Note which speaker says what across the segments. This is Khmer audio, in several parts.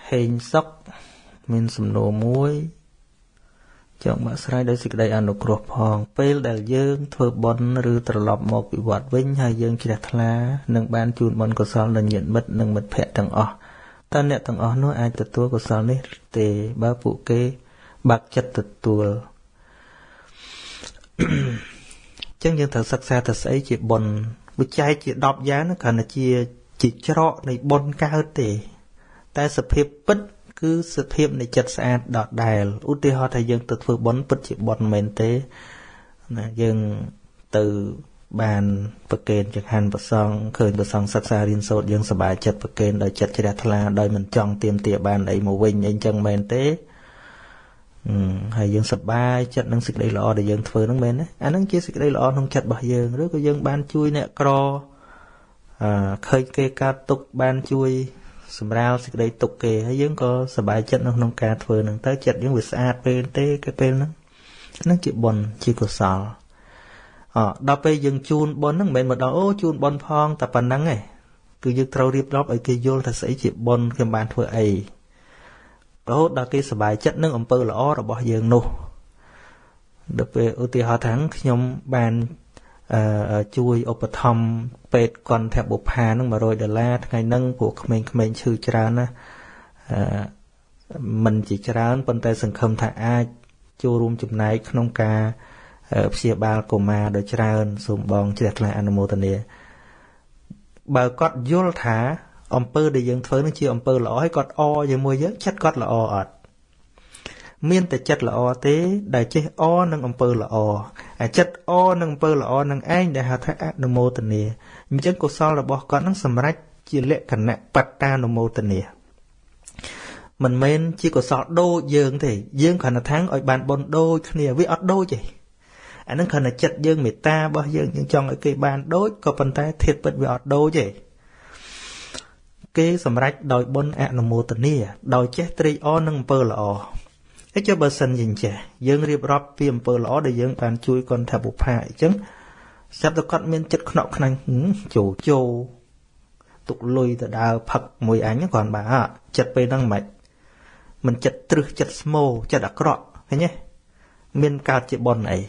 Speaker 1: hên sóc mình sầm nổ muối chọn bác sai để xịt đầy ăn được cột hòn pel đại dương thưa bón rư trở lọp một bị vọt vinh hai dương chỉ đặt lá nâng ban chun bón của sao lần nhận mất nâng mất phệ tầng o ta nẹt tầng o nói ai tự tua của sao này tề ba phụ kê bạc chất tự tua chẳng những thật sắc xa thật ấy chỉ bón bữa trái chỉ đọp giá nó cả là chỉ cho này bón cao tề ta sập hiệp bất cứ sự hiệp này chặt xa đọt đài út đi họ thay dân từ phương bón bất chỉ bón mền tế dân từ bàn bậc kền chẳng hạn bậc song khởi bậc song sắc xa riêng sốt dân sờ bài chặt bậc kền đời chặt chỉ đặt là đời mình chọn tiêm tiệp bàn ấy mù vinh anh chân mền tế hay dân sờ bài chặt năng xịt đây lọ để dân phơi năng mền đấy anh năng chia xịt đây lọ không chặt bao giờ rồi có dân ban chui nè cro khơi kê ca tục ban chui sầm rau xịt đây tục kê hay dân có sờ bài chặt năng nông ca phơi năng tới chặt những việc sạch bên tế cái bên nó chịu bồn chỉ có sào đào pe dừng chun bón năng mền mà đào ô chun bón phong tập bản năng này cứ dừng trâu riệp lóp ở kia vô thật sẽ chịu bón cái bàn phơi ấy đó đào kia sờ bài chất năng ẩm pơ là ó rồi bỏ dừng nô đào pe ưu tiên họ thắng nhóm bàn chui ốp thom pet còn thẹp bột hà năng mà rồi đờ la ngày năng của mình chữ trán á mình chỉ trán bên tay sừng khom thả ai chua rum chụp này không ca phía ba của ma đôi trơn sùng bong chỉ đặt lại anomotonia bà cọt vô thả ông pơ để dân phơi nó chia ông pơ là hay cọt o giờ mua giấc chất cọt là o ọt miênแต่chất là o thế đại chế o nâng ông pơ là o chất o nâng pơ là o nâng anh để hạ thái anomotonia nhưng chất của sao là bỏ cọt nâng sầm rách chia lệ cảnh nè patta anomotonia mình men chỉ có sọt đô dương thì dương khả năng tháng ở bàn bồn đôi kia với ọt đôi vậy anh nó khả năng chặt dương người ta bao dương nhưng trong ở cái bàn đôi có bàn tay thiệt bật với ọt đôi vậy cái sầm rách đòi bồn anomotonia đòi chết tri o nâng pơ là o cái cho bờ sân nhìn trẻ dương riệp rọp phim pơ là o để dương bàn chui còn thà bục hại chứ sắp tới con miên chất nọ khả năng chủ châu tục lùi từ đào phật mùi ánh còn bà chặt pe năng mạch mình chặt trừ chặt small chặt đặc rõ thế nhé miền cao chợ bòn này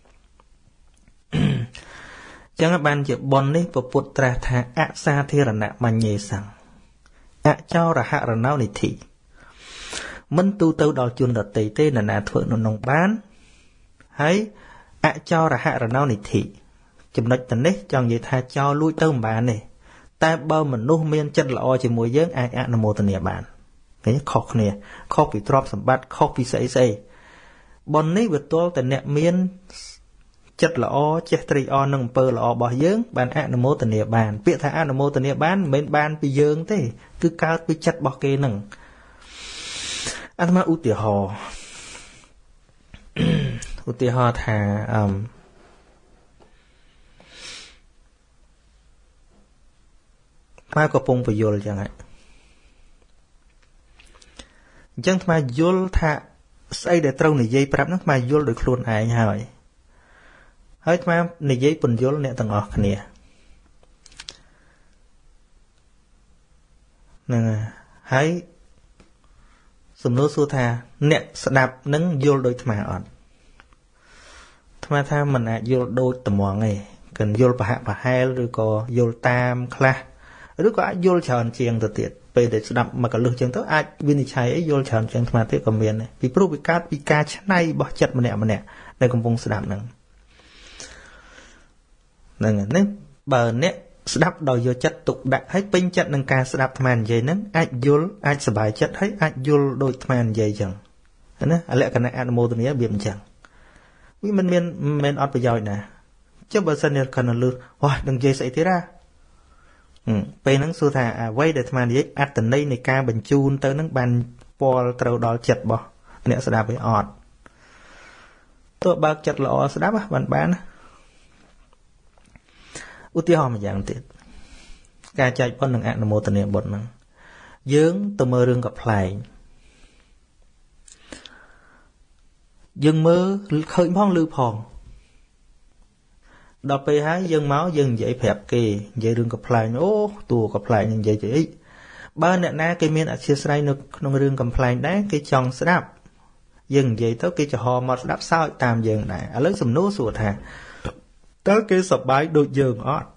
Speaker 1: chẳng các bạn chợ bòn đấy và bột trà thà ạ xa thì là nạ mà nhẹ rằng ạ cho là hạ là nào này thị mình tu tâu đòi chuồn đợt tây tê là nạ thuận nó nông bán hay ạ cho là hạ là nào này thị chùm nói tình đấy chọn vậy thà cho lui tâu bà này ta bao mình nuôi miên chân là o chỉ mùi giấc ai ạ nó một tình địa bàn cái khóc nè khóc bị drop sầm bát khóc bị sấy bọn này vượt to từ nẹt miên chất là o chất tri o nâng pơ là o bỏ dướng bàn ạ nó mô từ nẹt bàn biết thà ạ nó mô từ nẹt bàn bên bàn bị dướng thế cứ cao bị chất bỏ kê nâng anh mà ưu tiệt họ thà mai có pung phải vô chẳng hạn chẳng mà vô thà xây để trâu này dây prap nó mà vô được luôn ai hỏi hết mà này dây bùn vô nè tầng ọt nè nè hãy sum nô su thà nè đạp nâng vô đôi mà ọt mà tha mình vô đôi tầm mòn này cần vô bà hai rồi có vô tam kla rồi có vô tròn chieng từ tiệt để đập mà cả lực chân tới ai viên chạy ấy vô tròn chân mà tới cầm miền này vì pro bị cá này bỏ chặt mà nè đây còn vùng đạp nè bờ nè đạp đòi vô chất tục đặt hết pin chất nâng ca đạp màn dây nè ai vô ai sờ bài chất hết ai vô đôi màn dây chẳng nè lại cái này animal từ này biểm chẳng vì mình ọt bây giờ nè chứ bờ sân này cần lừa đừng dây xảy thế ra pe nắng xua thà quay để mà đi ăn từ đây này ca bình chun tới nắng bàn pol trâu đỏ chật bỏ nè sẽ đạp với ọt tôi bạc chật lọ sẽ đáp bàn bán ưu tiên họ mà dạng tiệt ca chạy con đừng ăn một tuần này bột năng dướng từ mơ rương gặp lại dừng mơ khơi phong lưu phong đọc về hái dân máu dân dễ phẹp kì dễ đừng gặp lại ô tua gặp lại nhưng dễ chỉ បើអ្នកណាគេមានអធិស្ឋាននៅក្នុងរឿងកំ pl ែងដែរគេចង់ស្ដាប់យើងនិយាយទៅគេចំហមកស្ដាប់សើចតាមយើងដែរឥឡូវសំណួរសួរថាតើគេសប្បាយដូចយើងអត់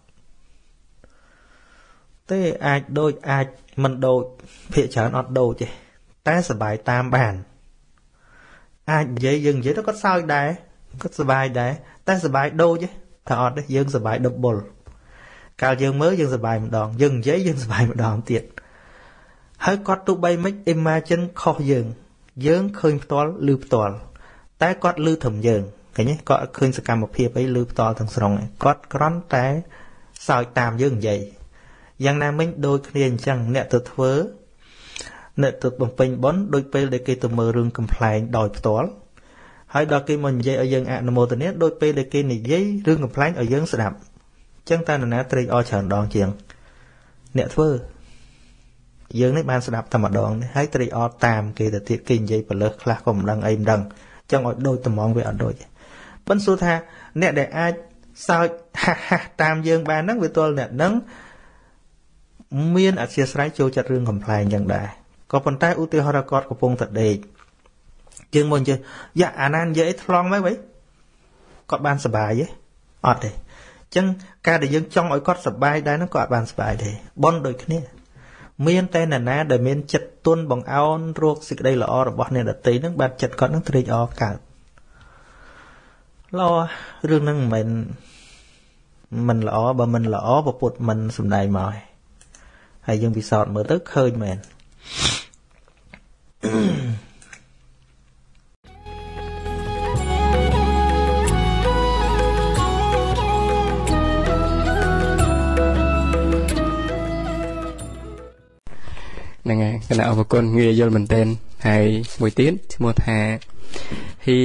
Speaker 1: ទេអាចដូចអាចមិនដូចភាគច្រើនអត់ដូចទេតែសប្បាយតាមបានអាចនិយាយយើងនិយាយទៅគាត់សើចដែរគាត់សប្បាយដែរតែសប្បាយដូចទេថាអត់ទេយើងសប្បាយ double កាលយើងមើលយើងសប្បាយម្ដងយើងនិយាយយើងសប្បាយម្ដងទៀតហើយគាត់ទោះបីមិន imagine ខុសយើងឃើញផ្ទាល់ឬផ្ទាល់តែគាត់ឮត្រឹមយើងឃើញទេគាត់ឃើញសកម្មភាពអីឮផ្ទាល់ទាំងស្រុងគាត់គ្រាន់តែសើចតាមយើងនិយាយយ៉ាងណាមិញដូចគ្នាអញ្ចឹងអ្នកទៅធ្វើអ្នកទៅបំពេញបុណ្យដូចពេលដែលគេទៅមើលរឿងកំ pl ែងដោយផ្ទាល់ហើយដល់គេមកនិយាយឲ្យយើងអនុមោទនាដូចពេលដែលគេនិយាយរឿងកំ pl ែងឲ្យយើងស្ដាប់អញ្ចឹងតើនរណាត្រេកអរច្រើនដងជាងអ្នកធ្វើយើងនេះបានស្ដាប់តែម្ដងនេះហើយត្រេកអរតាមគេទៅទៀតគេនិយាយបលើសខ្លះក៏មិនដឹងអីមិនដឹងអញ្ចឹងឲ្យដូចត្មងវាអត់ដូចប៉ុន្តែសួរថាអ្នកដែលអាចសើចហាស់តាមយើងបានហ្នឹងវាទល់អ្នកហ្នឹងមានអធិស្ឋានចូលចិត្តរឿងកំ pl ែងយ៉ាងដែរក៏ប៉ុន្តែឧទាហរណ៍គាត់កំពុងតែដេកយើងមកនិយាយយ៉ាអាណានិយាយអីថ្លង់មកវិញគាត់បានសុបាយទេអត់ទេអញ្ចឹងការដែលយើងចង់ឲ្យគាត់សុបាយដែរហ្នឹងក៏អត់បានសុបាយទេបនដូចគ្នាមានតែនរណាដែលមានចិត្តទុនបង្អោនរកសេចក្តីល្អរបស់អ្នកដទៃហ្នឹងបានចិត្តគាត់ហ្នឹងត្រេកអរកើតល្អរឿងហ្នឹងមិនល្អបើមិនល្អប្រពុតមិនសំដែងមកហើយយើងពិសោធន៍មើលទៅឃើញមែន
Speaker 2: ហ្នឹងហើយគណៈអរគុណងាយយល់មែនទែនហើយមួយទៀតឈ្មោះថាហៀ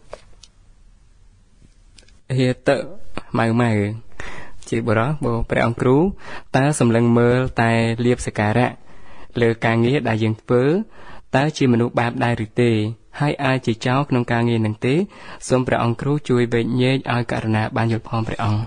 Speaker 2: តម៉ៅជាបរិបព្រះអង្គគ្រូតើសម្លឹងមើលតែលៀបសក្ការៈលើការងារដែលយើងធ្វើតើជាមនុស្សបាបដែរឬទេហើយអាចជាចោរក្នុងការងារនឹងទេសូមព្រះអង្គគ្រូជួយវែកញែកឲ្យករណីបានយល់ផងព្រះអង្គ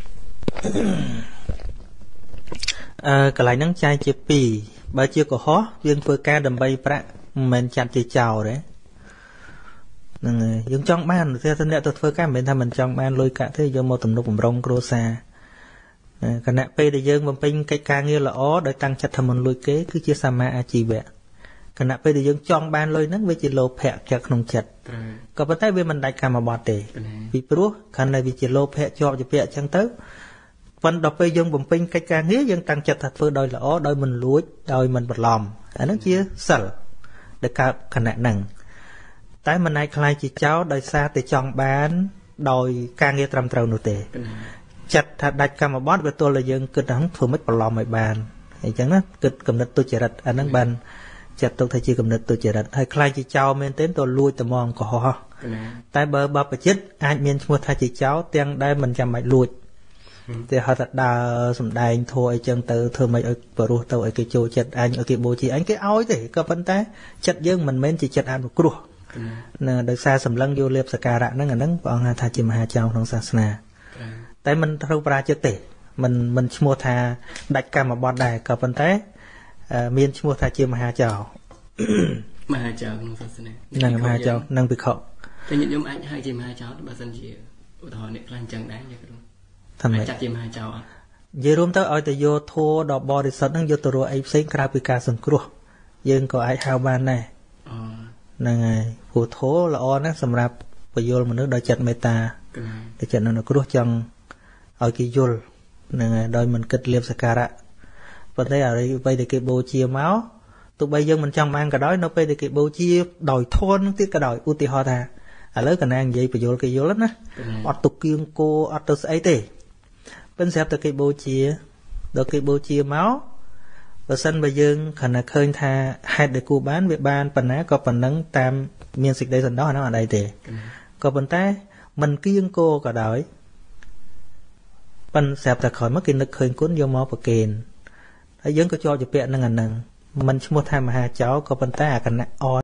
Speaker 1: កន្លែងហ្នឹងចែកជា2បើជាកុហកយើងធ្វើការដើម្បីប្រាក់មិនមែនចាត់ជាចោរទេហ្នឹងហើយយើងចង់បានតែអ្នកទៅធ្វើការមិនមែនថាមិនចង់បានលុយកាក់ទេយកមកទំនុកបំរុងគ្រួសារគណៈពេលដែលយើងបំពេញកិច្ចការងារល្អដោយតាំងចិត្តថាមិនលួចគេគឺជាសមាអាជីវៈគណៈពេលដែលយើងចង់បានលុយហ្នឹងវាជាលោភៈជាប់ក្នុងចិត្តក៏ប៉ុន្តែវាមិនដាច់កម្មបត្តិទេពីព្រោះខណៈវាជាលោភៈជាប់ជាពាក់អញ្ចឹងទៅប៉ុន្តែដល់ពេលយើងបំពេញកិច្ចការងារយើងតាំងចិត្តថាធ្វើដោយល្អដោយមិនលួចដោយមិនបន្លំអាហ្នឹងជាសិលដែលកើតគណៈហ្នឹងតែមិនអាចខ្លាយជាចោរដោយសារតែចង់បានដោយការងារត្រឹមត្រូវនោះទេចិត្តថាដាច់កម្មបត្តិវាទល់តែយើងគិតថាធ្វើមិនបន្លំឲ្យបានអញ្ចឹងណាគិតគំនិតទុច្ចរិតអាហ្នឹងបានចាត់ទុកថាជាគំនិតទុច្ចរិតហើយខ្លាយជាចោរមែនទេទៅលួចត្មងកុហកតែបើបព្វជិតអាចមានឈ្មោះថាជាចោរទាំងដែលមិនចាំបាច់លួចតែហៅថាដើរសំដែងធัวអីចឹងទៅធ្វើម៉េចឲ្យបរោះទៅឲ្យគេចូលចិត្តអញឲ្យគេបូជាអញគេឲ្យទេក៏ប៉ុន្តែចិត្តយើងមិនមែនជាចិត្តអនុគ្រោះណាដោយសារសម្លឹងយកលៀបសក្ការៈហ្នឹងអាហ្នឹងព្រះអង្គហៅថាជាមហាចោរក្នុងសាសនាតែមិនត្រូវប្រាជិតទេមិនឈ្មោះថាដាច់កម្មបត្តិដែរក៏ប៉ុន្តែមានឈ្មោះថាជាមហាចោរ
Speaker 2: មហាចោរក្នុងសាសនា
Speaker 1: ហ្នឹងមហាចោរនឹងភិក្ខុ
Speaker 2: តែញាតិញោមអាចហៅជាមហាចោរបើសិនជាឧទាហរណ៍អ្នកខ្លះអញ្ចឹងដែរញាតិគ្រូចាត់ជាមហាចោរអត់
Speaker 1: និយាយរួមទៅឲ្យទៅយកធัวដល់បរិសុទ្ធហ្នឹងយកទៅរកអីផ្សេងក្រៅពីការសង្គ្រោះយើងក៏អាចហៅបានដែរហ្នឹងហើយព្រោះធัวល្អណាស់សម្រាប់បញ្យលមនុស្សដោយចិត្តមេត្តាដោយចិត្តអនុគ្រោះចង់ឲ្យគេយល់ហ្នឹងហើយដោយមិនគិតលៀបសក្ការៈប៉ុន្តែអ្វីដែលគេបូជាមកទោះបីយើងមិនចង់បានក៏ដោយនៅពេលដែលគេបូជាដោយធននឹងទៀតក៏ដោយឧទាហរណ៍ថាឥឡូវកណានិយាយបញ្យលគេយល់ណាអត់ទៅគៀងគោអត់ទៅស្អីទេប៉ុន្តែស្រាប់តែគេបូជាដល់គេបូជាមកបើសិនបើយើងគ្រាន់តែឃើញថាហេតុដែលគួរបានវាបានប៉ុណ្ណាក៏ប៉ុណ្ណឹងតាមមានសេចក្តីសន្តោសអានោះអត់អីទេក៏ប៉ុន្តែមិនគៀងគោក៏ដោយប៉ុន្តែស្រាប់តែក្រោយមកគេនឹកឃើញគុណយកមកប្រគេនហើយយើងក៏ជាប់ជាពាក់នឹងអាហ្នឹងមិនឈ្មោះថាមហាចោរក៏ប៉ុន្តែអាគណៈអត់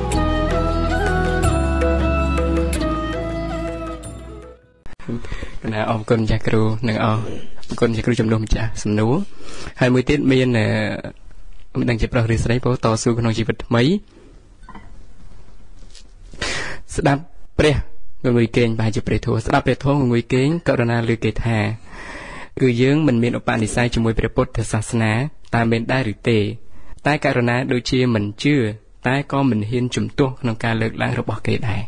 Speaker 2: គណៈណាអរគុណចាស់គ្រូនិងអរគុណចាស់គ្រូជំនុំចាស់សំណួរហើយមួយទៀតមានមិនដឹងជាប្រុសឬស្រីពោលតស៊ូក្នុងជីវិតថ្មីស្ដាប់ព្រះងុយគេងប្រហែលជាព្រះធម៌ស្ដាប់ព្រះធម៌ងុយគេងករណាលើគេថាគឺយើងមិនមានឧបនិស្ស័យជាមួយព្រះពុទ្ធសាសនាតើមានដែរឬទេតែករណាដូចជាមិនជឿតែក៏មិនហ៊ានជំទាស់ក្នុងការលើកឡើងរបស់គេដែ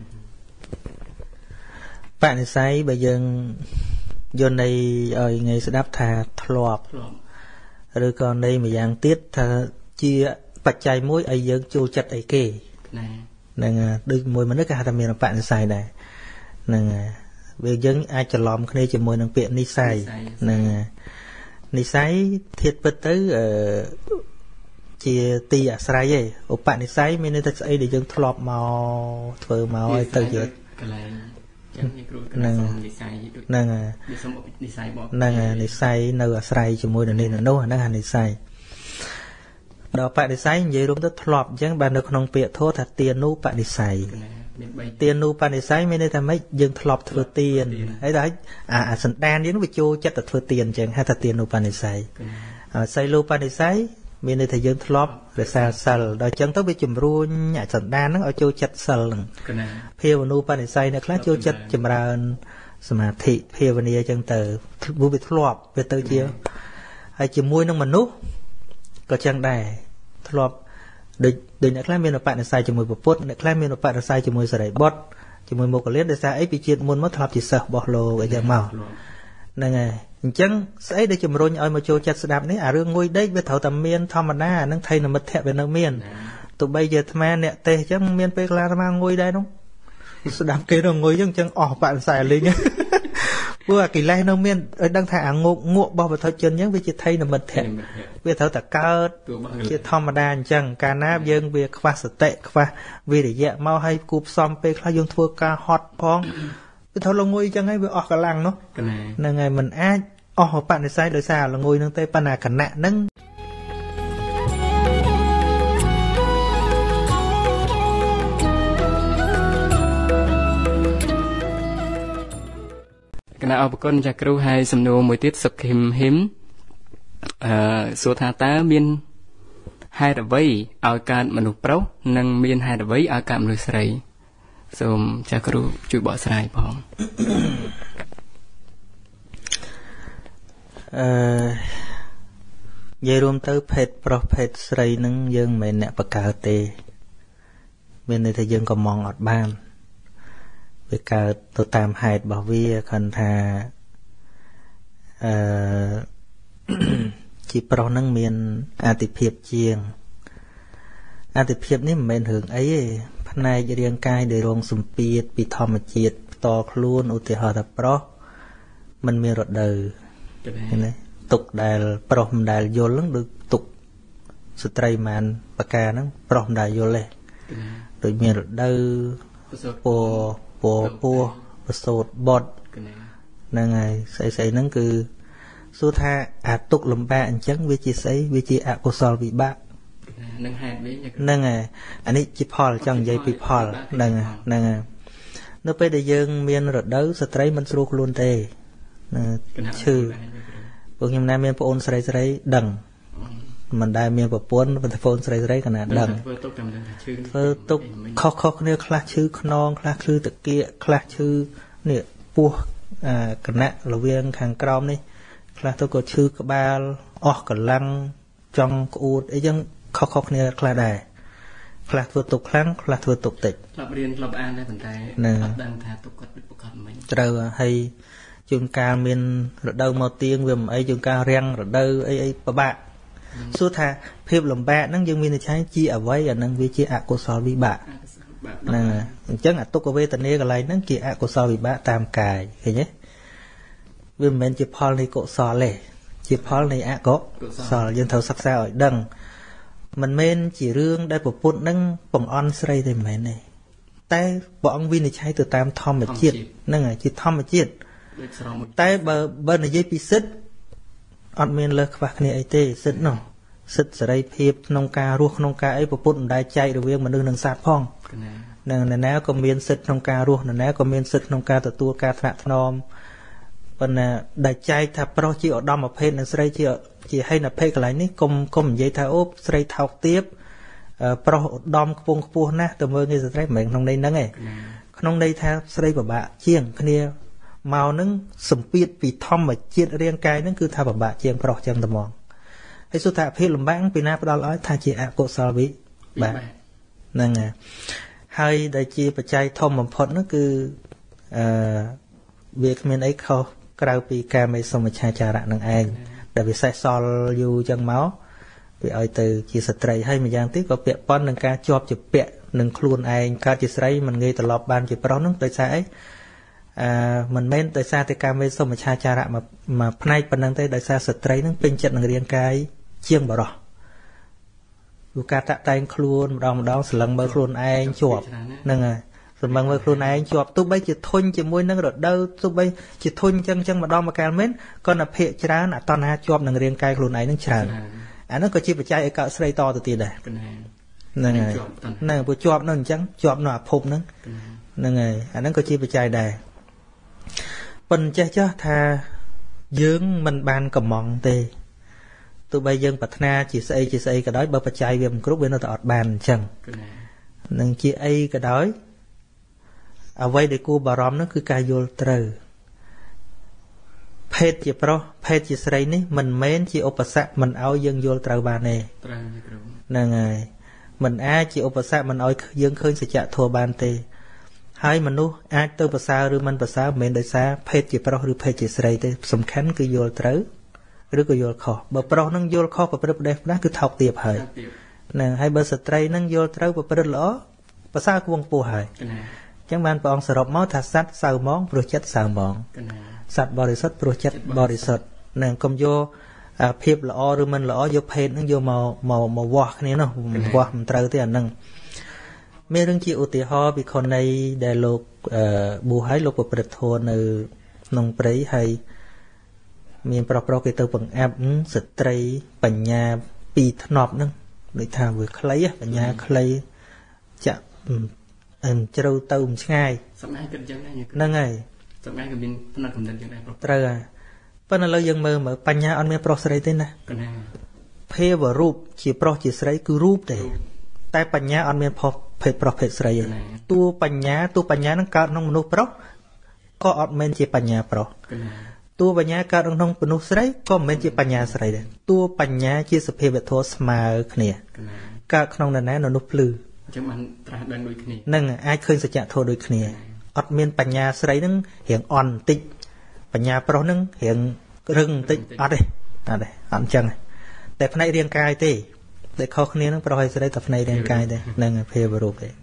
Speaker 2: រប
Speaker 1: និស្ស័យបើយើងយល់ន័យឲ្យងាយស្ដាប់ថាធ្លាប់ឬក៏ន័យម្យ៉ាងទៀតថាជាបច្ច័យមួយឲ្យយើងចូលចិត្តអីគេហ្នឹងដូចមួយមនុស្សគេហៅថាមានបនិស្ស័យដែរហ្នឹងវាយើងអាចច្រឡំគ្នាជាមួយនឹងពាក្យនិស្ស័យហ្នឹងនិស្ស័យធៀបពិតទៅជាទីអាស្រ័យឯងឧបនិស្ស័យមានន័យថាស្អីដែលយើងធ្លាប់មកធ្វើមកឲ្យទៅជាកន្លែងចឹងគ្រូហ្នឹងនិស្ស័យដូចហ្នឹងនិស្ស័យបបហ្នឹងនិស្ស័យនៅអាស្រ័យជាមួយនឹងនេះនោះហ្នឹងអានិស្ស័យដល់បនិស្ស័យនិយាយរួមទៅធ្លាប់អញ្ចឹងបាននៅក្នុងពាក្យធម៌ថាទានុបនិស្ស័យទានុបនិស្ស័យមានន័យថាម៉េចយើងធ្លាប់ធ្វើទានហើយដល់អាសន្តានយើងវាចូលចិត្តទៅធ្វើទានអញ្ចឹងហៅថាទានុបនិស្ស័យសីលុបនិស្ស័យមានន័យថាយើងធ្លាប់រក្សាសិលដល់អញ្ចឹងទៅវាជំរុញអាសន្តានហ្នឹងឲ្យចូលចិត្តសិលហ្នឹងភាវនុបនិស្ស័យអ្នកខ្លះចូលចិត្តចម្រើនសមាធិភាវនាអញ្ចឹងទៅវាធ្លាប់វាទៅជាហើយជាមួយនឹងមនុស្សក៏ចឹងដែរធ្លាប់ដូចអ្នកខ្លះមានឧបនិស្ស័យជាមួយពុទ្ធអ្នកខ្លះមានឧបនិស្ស័យជាមួយសារីបុត្រជាមួយមុគលានដោយសារអីពីជាតិមុនមកធ្លាប់ជាសិស្សរបស់លោកអីចឹងមកហ្នឹងហើយអញ្ចឹងស្អីដែលជំរុញឲ្យមកចូលចិត្តស្ដាប់នេះអារឿងងុយដេកវាត្រូវតែមានធម្មតាហ្នឹងថៃនមិត្តវានៅមានទោះបីជាអាត្មាអ្នកទេសអញ្ចឹងមានពេលខ្លះអាត្មាងុយដែរនោះស្ដាប់គេទៅងុយអញ្ចឹងអស់បនិស្ស័យលេងព្រោះអាកិលេសនៅមានឲ្យដឹងថាអាងក់របស់វត្ថុជនអញ្ចឹងវាជាថៃនមិត្តវាត្រូវតែកើតជាធម្មតាអញ្ចឹងកាលណាយើងវាខ្វះសតិខ្វះវិរិយៈមកឲ្យគូផ្សំពេលខ្លះយើងធ្វើការហត់ផងវាត្រូវលងុយអញ្ចឹងហើយវាអស់កម្លាំងនោះហ្នឹងហើយมันអាចអស់បនិស្ស័យដោយសារលងុយហ្នឹងទេប៉ុន្តែគណៈហ្នឹង
Speaker 2: គណៈអរគុណចាស់គ្រូហើយសំណួរមួយទៀតសុខហ៊ីមសួរថាតើមានហេតុអ្វីឲ្យកើតមនុស្សប្រុសនិងមានហេតុអ្វីឲ្យកើតមនុស្សស្រីសូមចាស់គ្រូជួយបកស្រាយផង
Speaker 1: និយាយរួមទៅភេទប្រុសភេទស្រីនឹងយើងមិនមែនអ្នកបកើតទេមានន័យថាយើងក៏មองអត់បានវាកើតទៅតាមហេតុរបស់វាគ្រាន់ថាជាប្រុសនឹងមានអតិភិបជាងអតិភិបនេះមិនមែនរឿងអីទេផ្នែករាងកាយដែលរងសម្ពាធពីធម្មជាតិផ្ទាល់ខ្លួនឧទាហរណ៍ថាប្រុសมันមានរដូវឃើញទេទុកដែលប្រុសមិនដែលយល់ហ្នឹងដូចទុកស្ត្រីមានបកាហ្នឹងប្រុសមិនដែលយល់ទេដូចមានរដូវពោប្រសូតបត់ហ្នឹងហើយស្អីហ្នឹងគឺសួរថាអាទុកលំបាកអញ្ចឹងវាជាស្អីវាជាអកុសលវិបាក
Speaker 2: នឹងហេតុវិញ
Speaker 1: ហ្នឹងហើយអានេះជាផលចង់និយាយពីផលហ្នឹងហើយនៅពេលដែលយើងមានរដូវស្ត្រីមិនស្រួលខ្លួនទេឈឺពួកខ្ញុំណាមានប្អូនស្រីដឹងមិនដែលមានប្រពន្ធប៉ុន្តែប្អូនស្រីកណាដឹង
Speaker 2: ធ្វើទុកតែមិនដឹងថាឈឺ
Speaker 1: ធ្វើទុកខុសគ្នាខ្លះឈឺខ្នងខ្លះឈឺតាគៀកខ្លះឈឺនេះពោះកណៈរវាងខាងក្រោមនេះខ្លះទៅក៏ឈឺក្បាលអស់កម្លាំងចង់ក្អួតអីចឹងខុសគ្នាខ្លះដែរខ្លះធ្វើទុកខ្លាំងខ្លះធ្វើទុកតិច
Speaker 2: ធ្លាប់រៀនធ្លាប់អានដែរប៉ុន្តែអត់ដឹងថាទុកគាត់ប្រកបមិន
Speaker 1: ត្រូវហើយជួនកាលមានរដូវមកទៀងវាមិនអីជួនកាលរាំងរដូវអីពិបាកសួរថាភាពលំបាកហ្នឹងយើងមានន័យថាជាអ្វីអាហ្នឹងវាជាអកុសលវិបាកហ្នឹងអញ្ចឹងអទុក្ខវេទនាកន្លែងហ្នឹងជាអកុសលវិបាកតាមកាយឃើញទេវាមិនមែនជាផលនៃកុសលទេជាផលនៃអកុសលយើងត្រូវសិក្សាឲ្យដឹងមិនមែនជារឿងដែលប្រពុតហ្នឹងបង្អន់ស្រីទេមិនមែនទេតែព្រះអង្គវិនិច្ឆ័យទៅតាមធម្មជាតិហ្នឹងជាធម្មជាតិតែបើនិយាយពីសិទ្ធអត់មានលើសខ្វះគ្នាអីទេសិទ្ធនោះសិទ្ធសេរីភាពក្នុងការរស់ក្នុងការអីប្រពុតមិនដែលចែករវាងមនុស្សនិងសត្វផងនឹងណាក៏មានសិទ្ធក្នុងការរស់ណាក៏មានសិទ្ធក្នុងការទទួលការថ្នាក់ថ្នមប៉ុន្តែដែលចែកថាប្រុសជាឧត្តមភេទនិងស្រីជាហេតុភេទកន្លែងនេះគុំនិយាយថាអូស្រីថោកទាបប្រុសឧត្តមខ្ពង់ខ្ពស់ណាស់ទៅមើលងាយស្ត្រីមិនមែនក្នុងន័យហ្នឹងទេក្នុងន័យថាស្រីពិបាកជាងគ្នាមកនឹងសម្ពាធពីធម្មជាតិរាងកាយហ្នឹងគឺថាពិបាកជាងប្រុសចឹងតែហ្មងហើយសុទ្ធតែភាពលំបាកពីណាផ្ដល់ឲ្យថាជាអកុសលវិបាកហ្នឹងហើយដែលជាបច្ច័យធំបំផុតនោះគឺវាគ្មានអីខុសក្រៅពីការមេសុមិច្ឆាចារៈនឹងឯងដែលវាសេះសល់យូរចឹងមកវាឲ្យទៅជាស្ត្រីហើយម្យ៉ាងទៀតក៏ពាក់ព័ន្ធនឹងការជាប់ជាពាក់នឹងខ្លួនឯងកើតជាស្រីមិនងាយត្រឡប់បានជាប្រុសនោះដោយសារអីមិនមែនដោយសារតែការមេសុមិច្ឆាចារៈមកផ្នែកប៉ុណ្្នឹងទេដោយសារស្ត្រីនឹងពេញចិត្តនឹងរាងកាយជាងបរិសុទ្ធគឺការតាក់តែងខ្លួនម្ដងស្លឹងមើលខ្លួនឯងជាប់ហ្នឹងហើយសម្លឹងមើលខ្លួនឯងជាប់ទោះបីជាធុញជាមួយនឹងរដូវទោះបីជាធុញអញ្ចឹងម្ដងមកកាលមែនក៏នៅភាកច្រើនអតណ្ហាជាប់នឹងរាងកាយខ្លួនឯងនឹងច្រើនអានោះក៏ជាបច្ច័យឲ្យកើតស្រីតទៅទៀតដែរហ្នឹងហើយហ្នឹងព្រោះជាប់នោះអញ្ចឹងជាប់នៅអាភពហ្នឹងហ្នឹងហើយអាហ្នឹងក៏ជាបច្ច័យដែរប៉ុន្តែចេះថាយើងមិនបានកំងទេទោះបីយើងប្រាថ្នាជាស្អីក៏ដោយបើបច្ច័យវាមិនគ្រប់វានៅតែអត់បានអញ្ចឹងនឹងជាអីក៏ដោយអ្វីដែលគួរបារម្ភនោះគឺការយល់ត្រូវភេទជាប្រុសភេទជាស្រីនេះមិនមែនជាឧបសគ្គមិនឲ្យយើងយល់ត្រូវបានទេហ្នឹងហើយមិនអាចជាឧបសគ្គមិនឲ្យយើងឃើញសច្ចធម៌បានទេហើយមនុស្សអាចទៅប្រសើរឬមិនប្រសើរមិនមែនដោយសារភេទជាប្រុសឬភេទជាស្រីទេសំខាន់គឺយល់ត្រូវឬក៏យល់ខុសបើប្រុសនឹងយល់ខុសប្រព្រឹត្តផ្ដេសផ្ដាស់គឺថោកទាបហើយហ្នឹងហើយបើស្ត្រីនឹងយល់ត្រូវប្រព្រឹត្តល្អប្រសើរខ្ពង់ខ្ពស់ហើយអញ្ចឹងបានព្រះអង្គសរុបមកថាសត្វសៅហ្មងព្រោះចិត្តសៅហ្មងសត្វបរិសុទ្ធព្រោះចិត្តបរិសុទ្ធនឹងកុំយកភាពល្អឬមិនល្អយកភេទនឹងយកមកវាស់គ្នានោះវាស់មិនត្រូវទេអានឹងមានរឿងជាឧទាហរណ៍ពីខណីដែលលោកប៊ូហើយលោកប្រព្រឹត្តធម៌នៅក្នុងព្រៃហើយមានប្រុសគេទៅបង្អាប់ស្ត្រីបញ្ញាពីរធ្នប់ហ្នឹងដូចថាវាខ្លីបញ្ញាខ្លីចាក់ជ្រៅទៅមិនឆ្ងាយសម្ដែងគិតចឹងដែរហ្នឹងហើយសម្ដែងក៏មានផ្នែកកំណត់ចឹងដែរប្រុសត្រូវហើយប៉ុន្តែឥឡូវយើងមើលបញ្ញាអត់មានប្រុសស្រីទេណាភេវរូបជាប្រុសជាស្រីគឺរូបទេតែបញ្ញាអត់មានភេទប្រុសភេទស្រីទេតួបញ្ញានឹងកើតក្នុងមនុស្សប្រុសក៏អត់មែនជាបញ្ញាប្រុសតួបញ្ញាកើតក្នុងមនុស្សស្រីក៏មិនមែនជាបញ្ញាស្រីដែរតួបញ្ញាជាសភាវធម៌ស្មើគ្នាកើតក្នុងនរណានៅនោះភ្លឺអញ្ចឹងបានត្រាស់ដឹងដូចគ្នានឹងអាចឃើញសច្ចធម៌ដូចគ្នាអត់មានបញ្ញាស្រីនឹងរៀងអន់បន្តិចបញ្ញាប្រុសនឹងរៀងរឹងបន្តិចអត់ទេអត់អញ្ចឹងតែផ្នែករាងកាយទេតែខុសគ្នានឹងប្រុសហើយស្រីតែផ្នែករាងកាយទេនឹងភាវរូបទេ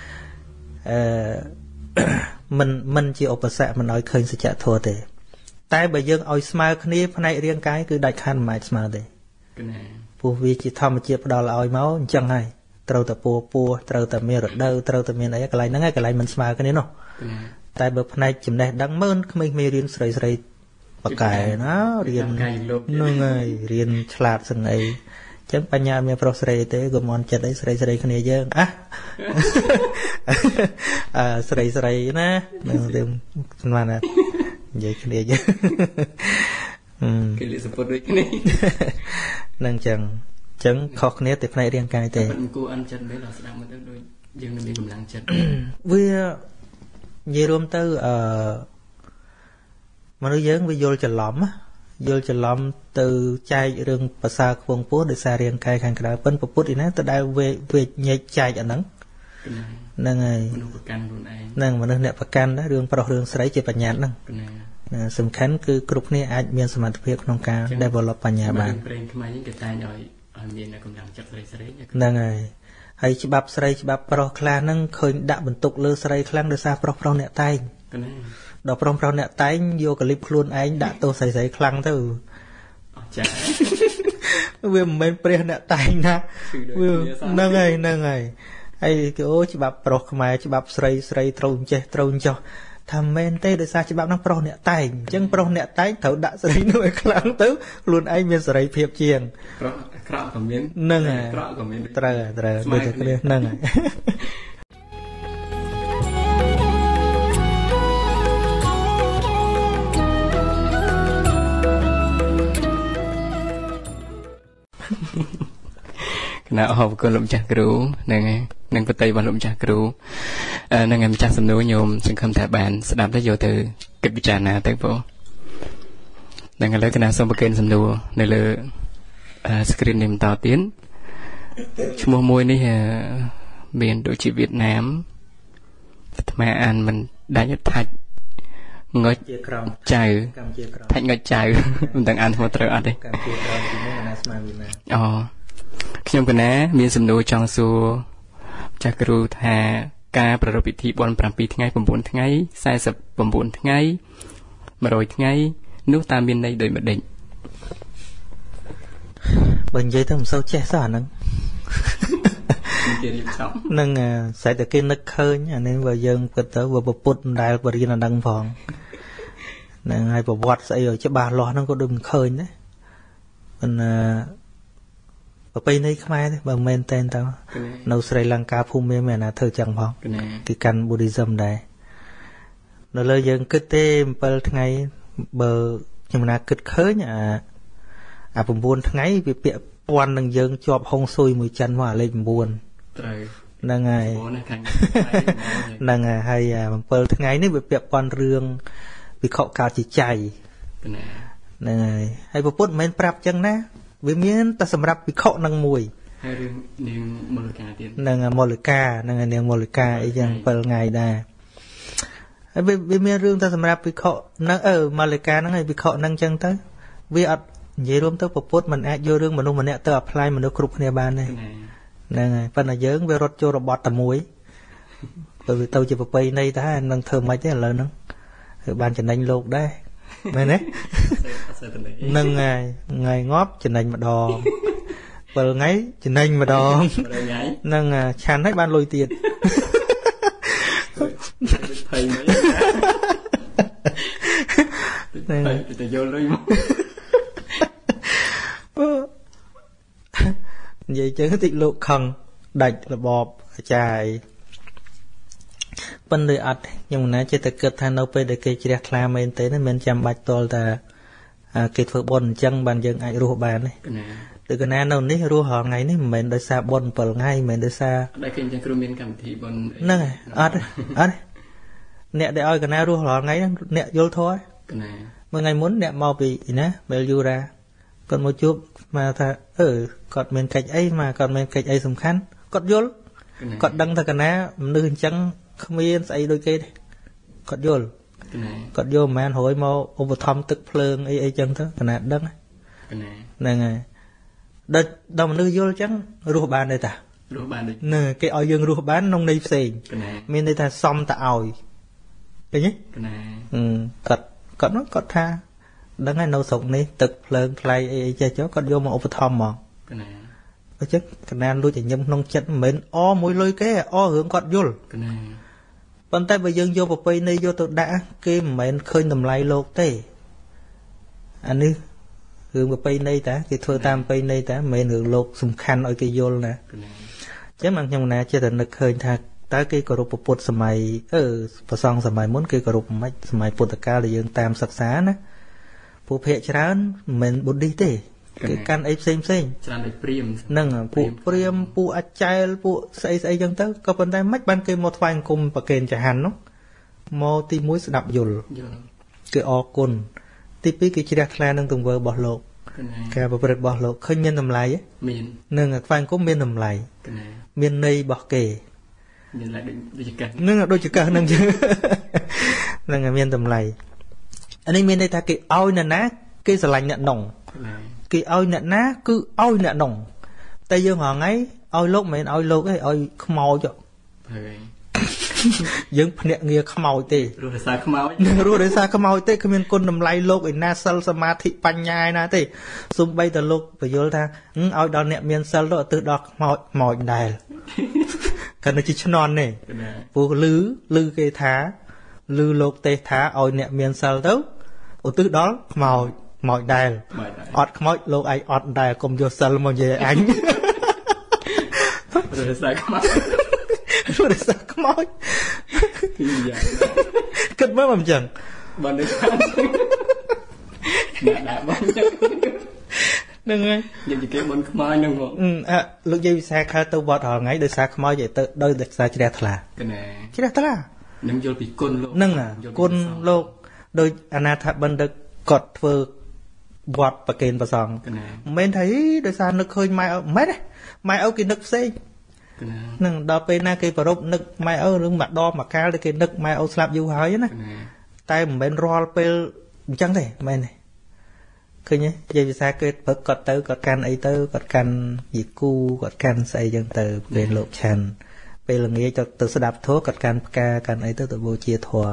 Speaker 1: មិនជាឧបសគ្គមិនឲ្យឃើញសច្ចធម៌ទេតែបើយើងឲ្យស្មើគ្នាផ្នែករាងកាយគឺដាច់ខាតមិនអាចស្មើទេព្រោះវាជាធម្មជាតិផ្ដល់ឲ្យមកអញ្ចឹងហើយត្រូវតែពោះត្រូវតែមានរដូវត្រូវតែមានអីកន្លែងហ្នឹងឯងកន្លែងមិនស្មើគ្នានោះតែបើផ្នែកចំណេះដឹងមើលក្មេងៗរៀនស្រីបកែណារៀនហ្នឹងហើយរៀនឆ្លាតសឹងអីអញ្ចឹងបញ្ញាមានប្រុសស្រីទេកុំអន់ចិត្តអីស្រីគ្នាយើងស្រីណានឹងទៅស្មានណានិយាយគ្នាយើងគេលិសពុតដូចគ្នានឹងអញ្ចឹងខុសគ្នាតែផ្នែករាងកាយទេមិនគួរអន់ចិត្តមែនដល់ស្ដាប់មកទៅដូចយើងនឹងមានកម្លាំងចិត្តវានិយាយរួមទៅមនុស្សយើងវាយល់ច្រឡំទៅចែករឿងភាសាខ្ពង់ពោះដោយសាររាងកាយខាងក្រៅប៉ុន្តែពុទ្ធឯណាទៅដែលវាញែកចែកអាហ្នឹងហ្នឹងហើយមនុស្សប្រកាន់ខ្លួនឯងហ្នឹងមនុស្សអ្នកប្រកាន់ដែររឿងប្រុសរឿងស្រីជាបញ្ញត្តិហ្នឹងសំខាន់គឺគ្រប់គ្នាអាចមានសមត្ថភាពក្នុងការ develop បញ្ញាបានព្រេងខ្មែរយើងគេតែងឲ្យមានកម្លាំងចិត្តស្រីហ្នឹងហើយច្បាប់ស្រីច្បាប់ប្រុសខ្លះហ្នឹងឃើញដាក់បន្ទុកលើស្រីខ្លាំងដោយសារប្រុសអ្នកតែងដល់ប្រុសអ្នកតែងយកកលិបខ្លួនឯងដាក់ទោសស្រីខ្លាំងទៅចាវាមិនមែនព្រះអ្នកតែងណាវាហ្នឹងហើយហើយគេអូច្បាប់ប្រុសខ្មែរច្បាប់ស្រីត្រូវចេះត្រូវចោះថាមែនទេដោយសារច្បាប់ហ្នឹងប្រុសអ្នកតែងអញ្ចឹងប្រុសអ្នកតែងត្រូវដាក់ស្រីនោះឲ្យខ្លាំងទៅខ្លួនឯងមានសេរីភាពជាងប្រុសអាក្រក់ក៏មានហ្នឹងហើយអាក្រក់ក៏មានត្រូវដូចតែគ្នាហ្នឹងហើយ
Speaker 2: ណាអរគុណលោកម្ចាស់គ្រូហ្នឹងហើយនឹងបតីរបស់លោកម្ចាស់គ្រូហ្នឹងហើយម្ចាស់សំណួរញោមសង្ឃឹមថាបានស្ដាប់ទៅយកទៅគិតពិចារណាទៅបងហ្នឹងឥឡូវគណៈសូមប្រកេនសំណួរនៅលើscreen នេះបន្តទៀតឈ្មោះមួយនេះមានដូចជាវៀតណាមអាត្មាអានមិនដាច់ថាច់ងុចជាក្រមចៅកម្ពុជាក្រមថាច់ងុចចៅមិនដឹងអានឈ្មោះត្រូវអត់ទេកម្ពុជាក្រមពីនេះណាស្មើវៀតណាមអូខ្ញុំកណាមានសំណួរចង់សួរចាស់គ្រូថាការប្រារព្ធពិធីបុណ្យ7ថ្ងៃ9ថ្ងៃ49ថ្ងៃ100ថ្ងៃនោះតើមានន័យដូចម្ដេច
Speaker 1: បើនិយាយទៅមិនសូវចេះសោះអាហ្នឹង
Speaker 2: គេរៀបចំ
Speaker 1: នឹងស្អែកតែគេនឹកឃើញអានេះបើយើងគិតទៅវាប្រពុតមិនដែលបរៀនអាហ្នឹងផងហ្នឹងហើយប្រវត្តិស្អីឲ្យច្បាស់លាស់ហ្នឹងក៏ដូចមិនឃើញដែរមិនប្រពៃណីខ្មែរទេបើមិនមែនតែនទៅនៅស្រីលង្កាភូមិមានអាណាធ្វើចឹងផងគេកាន់ Buddhism ដែរនៅលើយើងគិតទេ7ថ្ងៃបើខ្ញុំណាគិតឃើញអា9ថ្ងៃវាពាក់ព័ន្ធនឹងយើងជាប់ហុងស៊ុយមួយចិនមកអាលេខ9
Speaker 2: ត្រូវ
Speaker 1: ហ្នឹងហើយហ្នឹងហើយ7ថ្ងៃនេះវាពាក់ព័ន្ធរឿងវិខកើតជាចៃហ្នឹងហើយពុទ្ធមិនមែនប្រាប់ចឹងណាវាមានតែសម្រាប់វិខនឹងមួយ
Speaker 2: ហើយរឿងនាងមូលិកាទៀត
Speaker 1: ហ្នឹងមូលិកាហ្នឹងនាងមូលិកាអីចឹង7ថ្ងៃដែរហើយវាមានរឿងតែសម្រាប់វិខហ្នឹងមូលិកាហ្នឹងហើយវិខហ្នឹងចឹងទៅវាអត់និយាយរួមទៅពុទ្ធមិនអាចយករឿងមនុស្សម្នាក់ទៅអាផ្លាយមនុស្សគ្រប់គ្នាបានទេហ្នឹងហើយប៉ុន្តែយើងវារត់ចូលរបត់តែមួយទៅវាទៅជាប្រពៃណីទៅហើយនឹងធ្វើមិនទេឥឡូវហ្នឹងគឺបានចំណេញលោកដែរមែនទេហ្នឹងហើយថ្ងៃងាប់ចំណេញម្ដង7ថ្ងៃចំណេញម្ដងហ្នឹងឆាន់ហើយបានលុយទៀត
Speaker 2: ភ័យហ្នឹងទៅយកលុយមក
Speaker 1: និយាយចឹងតិចលោកខឹងដាច់របបអាចារ្យប៉ុន្តែអត់ខ្ញុំណាចេះតែគិតថានៅពេលដែលគេជ្រះថ្លាមែនទេមិនមែនចាំបាច់តលតែគេធ្វើបុណ្យអញ្ចឹងបានយើងអាចរស់បានទេទៅកណានៅនេះរស់រាល់ថ្ងៃនេះមិនមែនដោយសារបុណ្យ7ថ្ងៃមិនមែនដោយសារ
Speaker 2: ដែលគេអញ្ចឹងគ្រូមានកម្មវិធីបុណ្យ
Speaker 1: ហ្នឹងហើយអត់អ្នកដែលឲ្យកណារស់រាល់ថ្ងៃហ្នឹងអ្នកយល់ធម៌
Speaker 2: កណា
Speaker 1: មួយថ្ងៃមុនអ្នកមកពីណាបែលយូរ៉ាគាត់មកជួបមកថាគាត់មានកិច្ចអីមកគាត់មានកិច្ចអីសំខាន់គាត់យល់គាត់ដឹងថាកណាមនុស្សអញ្ចឹងគ្មានស្អីដូចគេទេគាត់យល់គាត់យកមិនមែនរួយមកឧបត្ថម្ភទឹកភ្លើងអីចឹងទៅកណាដឹងហ្នឹងហើយដល់មនុស្សយល់អញ្ចឹងរស់បានទេតា
Speaker 2: រស់បានដូច
Speaker 1: ហ្នឹងគេឲ្យយើងរស់បានក្នុងន័យផ្សេងមានន័យថាសមតឲ្យឃើញទេគាត់ថាដឹងហើយនៅស្រុកនេះទឹកភ្លើងថ្លៃអីចេះចុះគាត់យកមកឧបត្ថម្ភមកអញ្ចឹងកណានលួចឲ្យញឹមក្នុងចិត្តមិនមែនមួយលុយគេរឿងគាត់យល់ប៉ុន្តែបើយើងយកប្រពៃណីយកទៅដាក់គេមិនមែនឃើញតម្លៃលោកទេអានេះរឿងប្រពៃណីតាគេធ្វើតាមប្រពៃណីតាមិនមែនរឿងលោកសំខាន់ឲ្យគេយល់ណាអញ្ចឹងខ្ញុំណាចេះតែនឹកឃើញថាតើគេគោរពពុទ្ធសម័យប្រសង់សម័យមុនគេគោរពមិនសម័យពុទ្ធកាលដែលយើងតាមសិក្សាណាពួកភាគច្រើនមិនមែនបុឌ្ឍទេគេកាន់អីផ្សេង
Speaker 2: ច្រើនដូចព្រាហ្មណ៍
Speaker 1: ហ្នឹងពួកព្រាហ្មណ៍ពួកអាចារ្យពួកស្អីចឹងទៅក៏ប៉ុន្តែមិនបានគេមកថ្វាយអង្គមប្រគេនចហាន់នោះមកទី1ស្ដាប់យល់គេអរគុណទី2គេជ្រះថ្លានឹងទង្វើរបស់លោកការប្រព្រឹត្តរបស់លោកឃើញមានតម្លៃ
Speaker 2: មាន
Speaker 1: នឹងថ្វាយអង្គមមានតម្លៃមានន័យរបស់គេ
Speaker 2: មានឡែកដូចជាកាស
Speaker 1: នឹងដូចជាកាសនឹងចឹងហ្នឹងមានតម្លៃអានេះមានន័យថាគេឲ្យអ្នកណាគេស្រឡាញ់អ្នកនងគេឲ្យអ្នកណាគឺឲ្យអ្នកនងតែយើងហងៃឲ្យលោកមិនមែនឲ្យលោកទេឲ្យខ្មោចយើងភ្នាក់ងារខ្មោចទេ
Speaker 2: រស់ដោយសារខ្មោច
Speaker 1: រស់ដោយសារខ្មោចទេគ្មានគុណតម្លៃលោកឯណាសិលសមាធិបញ្ញាឯណាទេសូម្បីតែលោកបញ្យល់ថាឲ្យដល់អ្នកមានសិលទៅទើសដល់ខ្មោចដែរគាត់នៅជាឆ្នន់ទេព្រោះឮគេថាឮលោកទេសថាឲ្យអ្នកមានសិលទៅឧទ្ទិសដល់ខ្មោចដែរអត់ខ្មោចលោកឯងអត់ដែរកុំយកសិលមកនិយាយអញ
Speaker 2: រសារខ្មោច
Speaker 1: គិតមើលមិនចឹង
Speaker 2: បានដូចថាអ្នកដាក់បងចឹង
Speaker 1: nâng ơi
Speaker 2: những cái bún khmai nâng bộ
Speaker 1: lúc dây xa khai tàu vọt họ ngay đời xa khmai vậy tự đôi đời xa chỉ đẹp là
Speaker 2: cái này
Speaker 1: chỉ đẹp là
Speaker 2: nâng vô bị côn lô
Speaker 1: nâng à côn lô đôi anathap bên được cọt phơ vọt và kền và sòng mình thấy đời xa nước hơi mai âu mấy đấy mai âu cái nước xây nâng đo pe na cái vào nước mai âu lưng mặt đo mà cao cái nước mai âu slap du hỏi á tay mình roll pe chẳng thể mày này cứ nhé dây xa cái phật cọt tới cọt can ấy tới cọt can gì cu cọt can xây dân từ về lộ tràn về là nghĩa cho từ sẽ đạp thố cọt can ca can ấy tới từ vô chia thua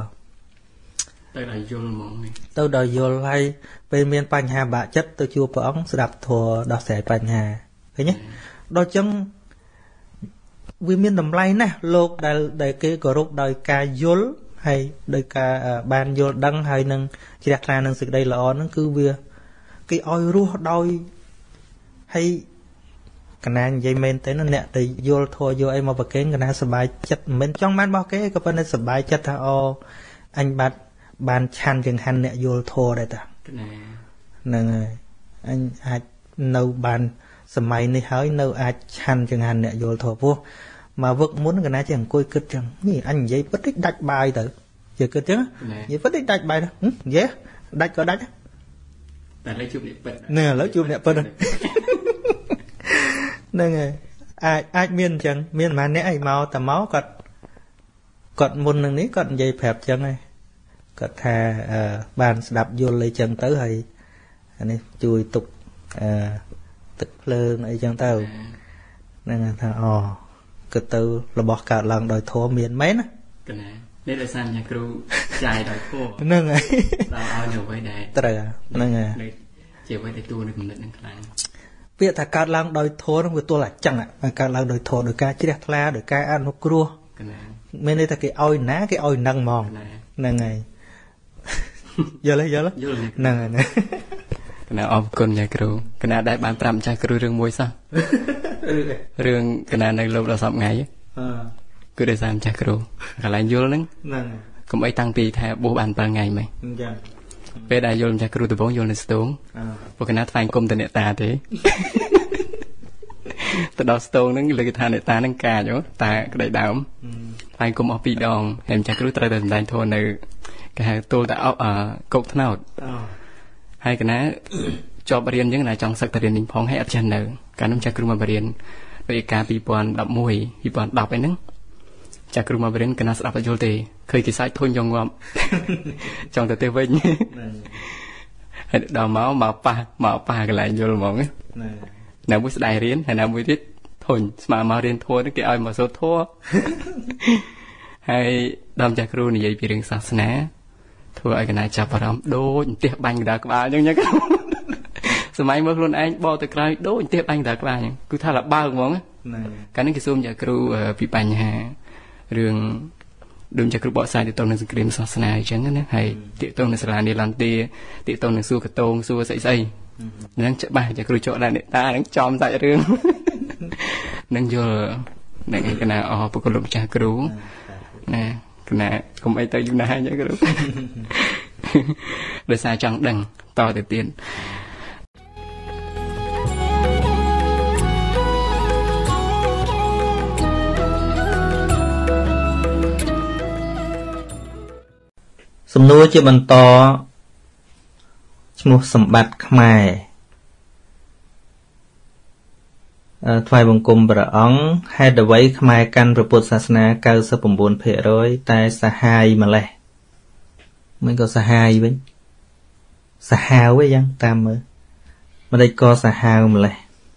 Speaker 1: tôi đòi vô lại về miền Pành Hà bạ chất tôi chua bỏ ống sẽ đạp thua đo sẽ Pành Hà thế nhé đo chân vì miền đầm lay nè lột đại cái group rút đòi ca dối hay đôi ca ban vô đăng hay nâng chỉ đặt ra nâng sự đây là nó cứ việc cái oi rùa đôi hay cái này dây men tới nó nè thì vô thôi vô em mà bật cái na sờ bài chất mình trong mát bao cái có bên sờ bài chất thà anh bắt ban chan chừng hành nè vô thôi đây ta nè anh ai nấu ban sờ mày này hỏi nấu ai chan chừng hành nè vô thôi vô mà vợ muốn cái này chẳng coi cực chẳng như anh vậy bất thích đặt bài tử giờ cực chứ vậy bất thích đặt bài đâu dễ đặt có đặt
Speaker 2: lấy chụp
Speaker 1: nè lấy chụp đẹp hơn nè nghe ai miên chẳng miên mà nãy ai màu tà máu cọt môn nằng ní cọt dây phèp chẳng này cọt thà bàn đạp vô lấy chân tới hay này chui tục tức lơ này chẳng tao nè thà cái từ là bỏ cả lần đòi thua miền mấy nè
Speaker 2: cái này đây là san nhà kêu chạy đòi thua
Speaker 1: nâng ấy
Speaker 2: tao ao nhiều với đại
Speaker 1: trời nâng ấy
Speaker 2: chỉ với đại tu được một lần năng
Speaker 1: việc thà cả lần đòi thua nó vừa tua là chẳng ạ mà cả lần đòi thua đòi ca chỉ đẹp la đòi ca ăn hút cua bên đây ta cái oi ná cái oi nâng mòn nâng ấy giờ lấy nâng ấy nè
Speaker 2: cái nào ông con nhà kêu cái nào đại ban trăm cha kêu rừng muối sao rừng cái nào này lâu là sập ngày cứ để xem cha kêu cả lại vô lắm cũng ấy tăng pi theo bố bàn ba ngày mày về đại vô cha kêu từ bốn vô lên stone và cái nào phanh công từ nệ ta thế từ đó stone nó lấy cái thang nệ ta nó cà nhớ ta cái đại đạo phanh công ở pi đòn em cha kêu tới từ đại thôn này cái hàng tôi đã ở cột thế nào hay cái ná cho bà riêng những này trong sắc riêng đình phong hay ở chân nở cả năm cha kêu mà bà riêng về cả bị bọn đập mùi bị bọn đập ấy nứng cha kêu mà bà riêng cái ná đập ở chỗ thì khơi cái sai thôn dòng ngọm trong từ tiêu vinh đào máu màu pa cái lại vô mỏng ấy nào muốn đại riêng hay nào muốn biết thôn mà màu riêng thua nó cái ai mà số thua hay đâm cha kêu này vậy bị riêng sạch ná thua ai cái này chập vào đó đôi tiệp bánh đã các bạn nhá sớm mai mới luôn anh bỏ từ cái đôi tiệp bánh đã các bạn cứ thay là ba món á cái này cái xôm giờ kêu bị bánh hà đường đường giờ kêu bỏ sai thì tôi nên cream sauce này chẳng á hay tiệp tôi nên là đi làm tiệp tôi nên xua cái tôm xua sậy đang chợ bài giờ kêu chỗ là để ta đang chom tại đường đang vô này cái nào bữa có lục cha kêu nè cái này không ai tới chúng ta hay nhớ cái lúc để xa chẳng đằng to từ tiền
Speaker 1: sầm nuôi chưa bằng to một sầm bát khmai thoại bằng cùng bờ ống hai đầu váy khmai căn rồi bột sasna cao sấp bồn bồn phệ rồi tai sa hai mà lẹ mình có sa hai với sa hào với dân tam mới mà đây có sa hào mà lẹ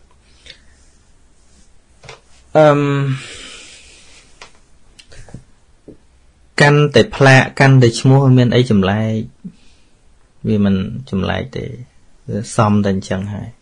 Speaker 1: căn để pla căn để mua miền ấy chấm lại vì mình chấm lại để xong thành chẳng hay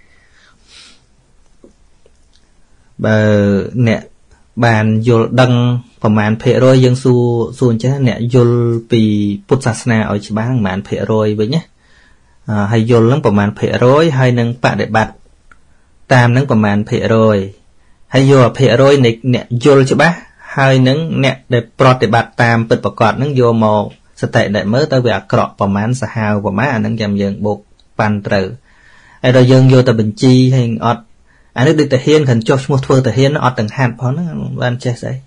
Speaker 1: bà nè bàn vô đăngประมาณ rồi dân su chứ nè vô bị Phật Sasna ở chỉ bán màn rồi vậy nhé hay vô lắm ประมาณ rồi hay nâng bạn để bạch tam nâng ประมาณ rồi hay vô rồi này nè vô chứ bác hay nâng nè để prot để bạch tam bật bạc cọt nâng vô màu sẽ tệ để mới tới việc cọ ประมาณ sa hào ประมาณ nâng dầm dần buộc bàn tử hay rồi dân vô tờ bình chi hay ọt anh nước đi tờ hiên khẩn cho mua thưa tờ hiên nó ọt từng hạt phó nó ban che đấy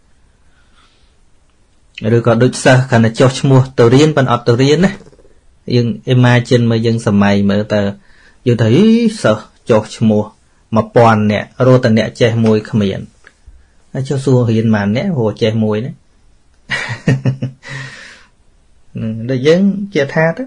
Speaker 1: rồi còn đôi sa khẩn là cho mua tờ riêng ban ọt tờ riêng đấy nhưng em mai trên mà dân sầm mày mà tờ vô thấy sợ cho mua mà pòn nè rồi tờ nè che môi khăm miệng nó cho xua hiên mà nè hồ che môi đấy để dân chia tha đó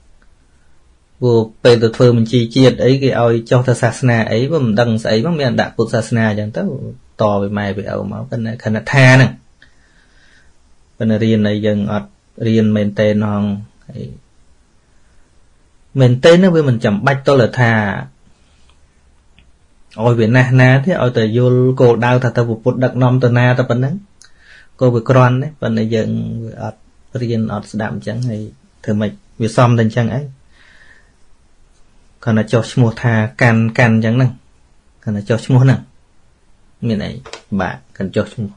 Speaker 1: vô về từ phơi mình chi chia ấy cái oi cho ta sasna ấy và mình đăng ấy bằng miền đạo của sasna chẳng tới to về mai về ẩu máu cái này khả năng tha nè cái này riêng này dân ọt riêng mình tên hòn mình tên nó với mình chậm bách tôi là tha oi về na na thế oi từ vô cô đau thật ta một đặc nom từ na ta bắn nắng cô về con đấy bên này dân ọt riêng ọt đạm chẳng hay thử mày về xóm thành chẳng ấy còn là cho mua tha can chẳng năng còn là cho mua năng miền này bạn cần cho mua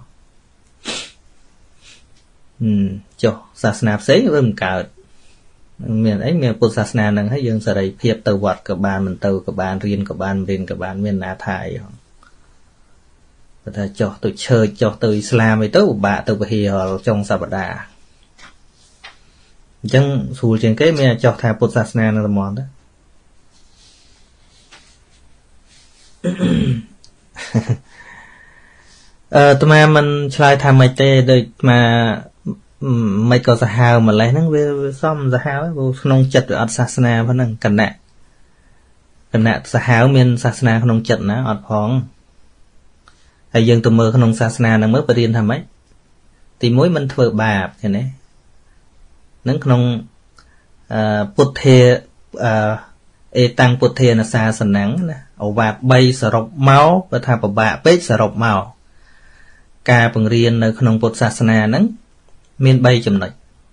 Speaker 1: cho sasna sấy với mình cả miền ấy miền Phật sasna năng hay dân sẽ đầy phiệp từ vật của bạn mình từ của bạn riêng của bạn miền na thải và cho tôi chơi cho tôi Islam ấy tới bạn từ bhi họ trong Sabada chẳng xù trên cái miền cho tha Phật sasna là món đó tụi mà mình try tham mấy tê được mà mấy có sa hào mà lấy nó về xong sa hào ấy vô nông chật ở sasna vẫn đang cần nè sa hào miền sasna nông chật nó ọt phong hay dân tụi mơ nông sasna nó mới phải tham mấy thì mỗi mình thợ bà thế này nó nông bút thề tăng bút thề là xa sần nắng nè và bay sờ rọc máu và thà bà bết sờ rọc máu ca bằng riêng ởក្នុងពុទ្ធសាសនាហ្នឹងមាន3ចំណុច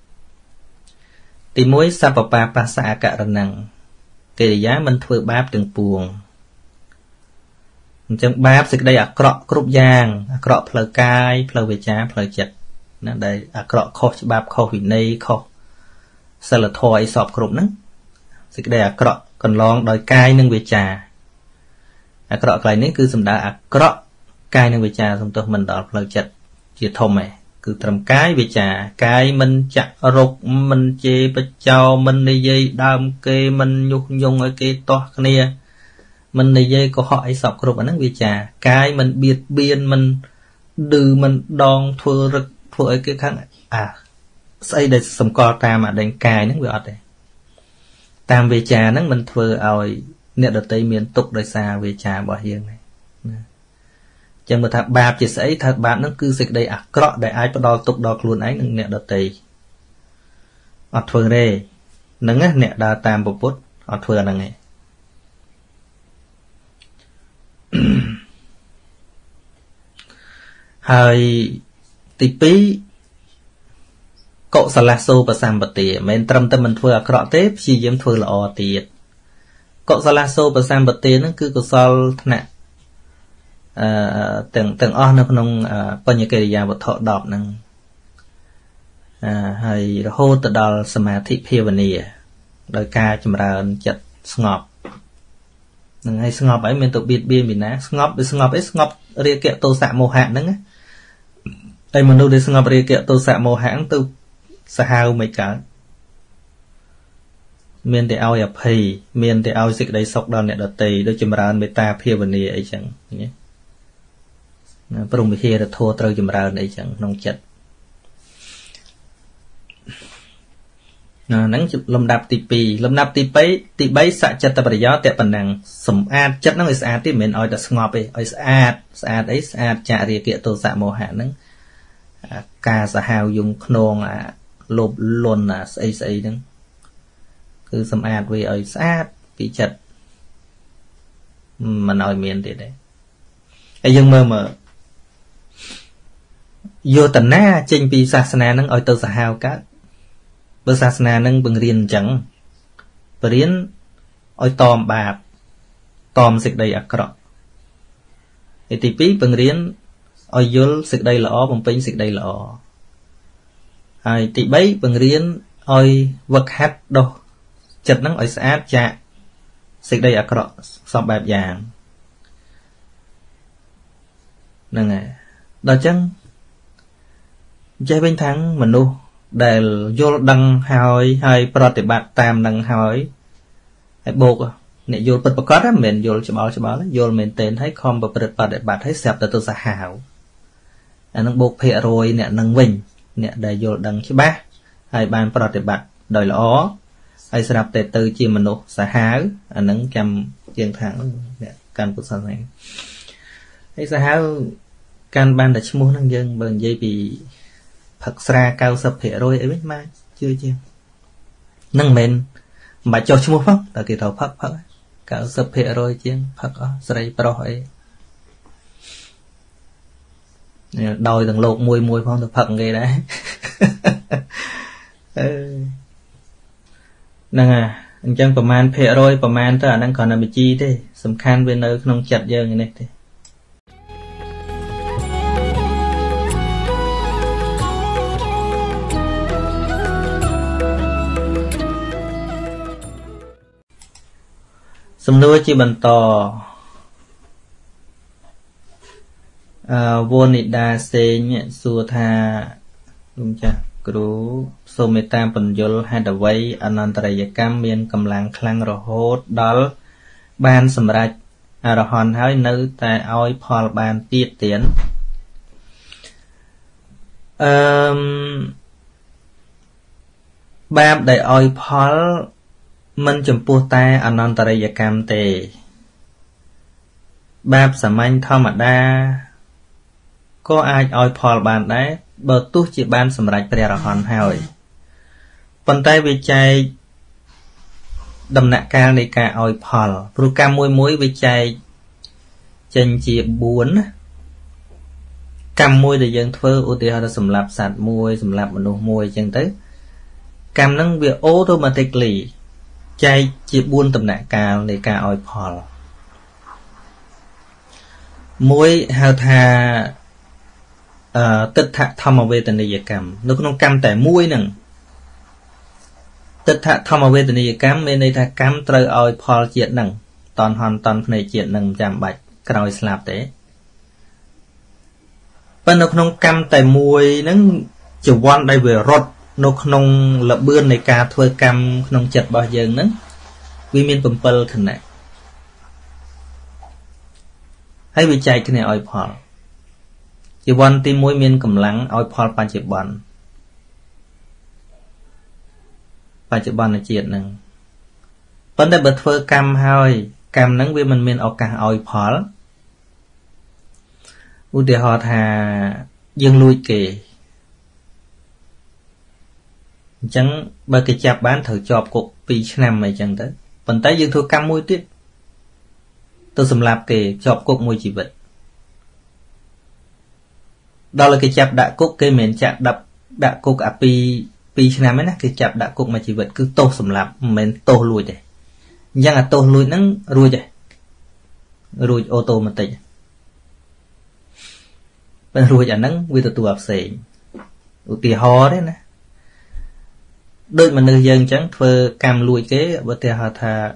Speaker 1: ទី1សពបាបាសអករណង្សកិរិយាមិនធ្វើបាបទាំងពួងអញ្ចឹងបាបសេចក្តីអាក្រក់គ្រប់យ៉ាងអាក្រក់ផ្លូវកាយផ្លូវវាចាផ្លូវចិត្តណាដែលអាក្រក់ខុសច្បាប់ខុសវិន័យខុសសិលធម៌អីសពគ្រប់ហ្នឹងសេចក្តីអាក្រក់កន្លងដោយកាយនិងវាចាអាក្រក់កន្លែងនេះគឺសំដៅអាក្រក់កាយនិងវាចាសំទោសមិនដល់ផ្លូវចិត្តជាធំឯងគឺត្រឹមកាយវាចាកាយមិនចាក់រុកមិនជេរបចោមិននិយាយដើមគេមិនញុះញង់ឲ្យគេទាស់គ្នាមិននិយាយកុហកអីសពគ្រប់អាហ្នឹងវាចាកាយមិនបៀតបៀនមិនឌឺមិនដងធ្វើរឹកធ្វើឲ្យគេខាងស្អីដែលសម្គាល់តាមអាដែងកាយហ្នឹងវាអត់ទេតាមវាចាហ្នឹងមិនធ្វើឲ្យអ្នកដទៃមានទុកដោយសារវាចារបស់យើងណាចឹងបើថាបាបជាស្អីថាបាបហ្នឹងគឺសេចក្តីអាក្រក់ដែលអាចផ្ដល់ទុកដល់ខ្លួនឯងនិងអ្នកដទៃអត់ធ្វើទេហ្នឹងណាអ្នកដើរតាមពុទ្ធអត់ធ្វើអាហ្នឹងទេហើយទី2កុសលសូបសម្បទាមិនមែនត្រឹមតែមិនធ្វើអាក្រក់ទេព្យាយាមធ្វើល្អទៀតកុសលសូបសម្បទាហ្នឹងគឺកុសលថ្នាក់ទាំងអស់នៅក្នុងបញ្ញកិរិយាវត្ថុ10ហ្នឹងហើយរហូតទៅដល់សមាធិភាវនាដោយការចម្រើនចិត្តស្ងប់នឹងឲ្យស្ងប់ហើយមានទៅបៀតបៀនពីណាស្ងប់វាស្ងប់អីស្ងប់រាគៈទោសៈមោហៈហ្នឹងតែមនុស្សដែលស្ងប់រាគៈទោសៈមោហៈទៅសាហាវមិនកើតមានតែឲ្យអភ័យមានតែឲ្យសេចក្តីសុខដល់អ្នកដទៃដូចចម្រើនមេត្តាភាវនាអីចឹងណាព្រមវិហារធម៌ត្រូវចម្រើនអីចឹងក្នុងចិត្តហ្នឹងលំដាប់ទី2លំដាប់ទី3សច្ចតប្រយោជន៍តែប៉ុណ្ណឹងសម្អាតចិត្តហ្នឹងឲ្យស្អាតទេមិនមែនឲ្យតែស្ងប់ទេឲ្យស្អាតអីស្អាតចារាគៈទោសៈមោហៈហ្នឹងការសាហាវយំខ្នងលោភលន់ស្អីហ្នឹងគឺសម្អាតវាឲ្យស្អាតពីចិត្តមិនឲ្យមានទៀតទេហើយយើងមើលយោតនាចេញពីសាសនាហ្នឹងឲ្យទៅសាហាវកើតបើសាសនាហ្នឹងបង្រៀនអញ្ចឹងបរៀនឲ្យតមបាបតមសេចក្តីអាក្រក់ហើយទី2បង្រៀនឲ្យយល់សេចក្តីល្អបំពេញសេចក្តីល្អហើយទី3បង្រៀនឲ្យវឹកហាត់ដោះចិត្តហ្នឹងឲ្យស្អាតចាក xịt đây cọ sọp bẹp vàng nè nghe đó chân chơi bên thắng mình luôn để vô đăng hỏi hay protibạt tam đăng hỏi hay buộc nè vô bật bật cót á mình vô cho bảo vô mình tên thấy không bật để bạt thấy sẹp từ xã hảo nó buộc phệ rồi nè nâng vinh nè để vô đăng chứ bác hay ban protibạt đời lõ hay sẽ đạp tệ từ chi mình luôn xã hảo nâng chăm chiến thắng nè can của sao này hay xã hảo can ban để mua năng dân bền dây bị thật ra cao sập hệ rồi ấy biết mai chưa nâng mình mà cho mua phật là kỳ thầu phật cao sập hệ rồi chứ phật sợi pro ấy đòi thằng lột mùi phong được phật nghe đấy nâng anh chẳngประมาณ hệ rồi ประมาณ tới anh còn là bị chi thế sầm khan bên nơi không chặt giờ như này thế sầm nuôi chỉ bận tò vô nịt đa xe nhẹ xua tha đúng chưa cú sô mê tam bận dồn hai đầu vây anh trai cam miên cầm lăng khăng rồi hốt đó ban sầm rạch rồi hòn hái nữ tại oi Paul ban tiết tiến ba đại oi Paul mình chấm pu ta anh trai cam tề ba sầm anh thao mặt đa có ai oi Paul ban đấy bờ tu chỉ ban sầm rạch bè hòn hái phần tay bị chạy đầm nạ ca này cả oi Paul pro cam môi bị chạy chân chỉ buồn cam môi để dân thơ ưu tiên là sầm lạp sạt môi sầm lạp mà nô môi chân tới cam năng việc automatically chạy chỉ buồn đầm nạ ca này cả oi Paul môi hao thà tích thạ thầm về tình yêu cam nó không cam tại mũi nè tích thạ thầm về tình yêu cam bên đây thà cam trời oi Paul chuyện nè toàn hoàn toàn này chuyện nè chạm bạch còi slap thế bên nó không cam tại mũi nó chỉ quan đây về rót nó không là bươn này cả thôi cam không chật bao giờ nữa vì miền bầm bờ thế này hay bị chạy cái này oi Paul chỉ quan tim mũi miên cầm lắng oi Paul ba chục bòn là chuyện nè vấn đề bật phơi cam hơi cam nắng vì mình miên ở cả oi Paul u để họ thà dương lui kề chẳng bởi cái chạp bán thử chọp cuộc vì năm này chẳng tới phần tay dương thua cam mũi tiếp tôi sầm lạp kề chọp cuộc mũi chỉ vật đó là cái chạp đã cúc cái miền chạp đập đã cúc à pi năm ấy nè cái chạp đã cúc mà chỉ vật cứ tô sầm lạp mình tô lùi để nhưng là tô lùi nắng ruồi để ruồi ô tô mà tịnh bên ruồi giả nắng vì tụi học sinh tụi ho đấy nè đôi mà người dân chẳng phơi cam lùi kế bởi thì họ thà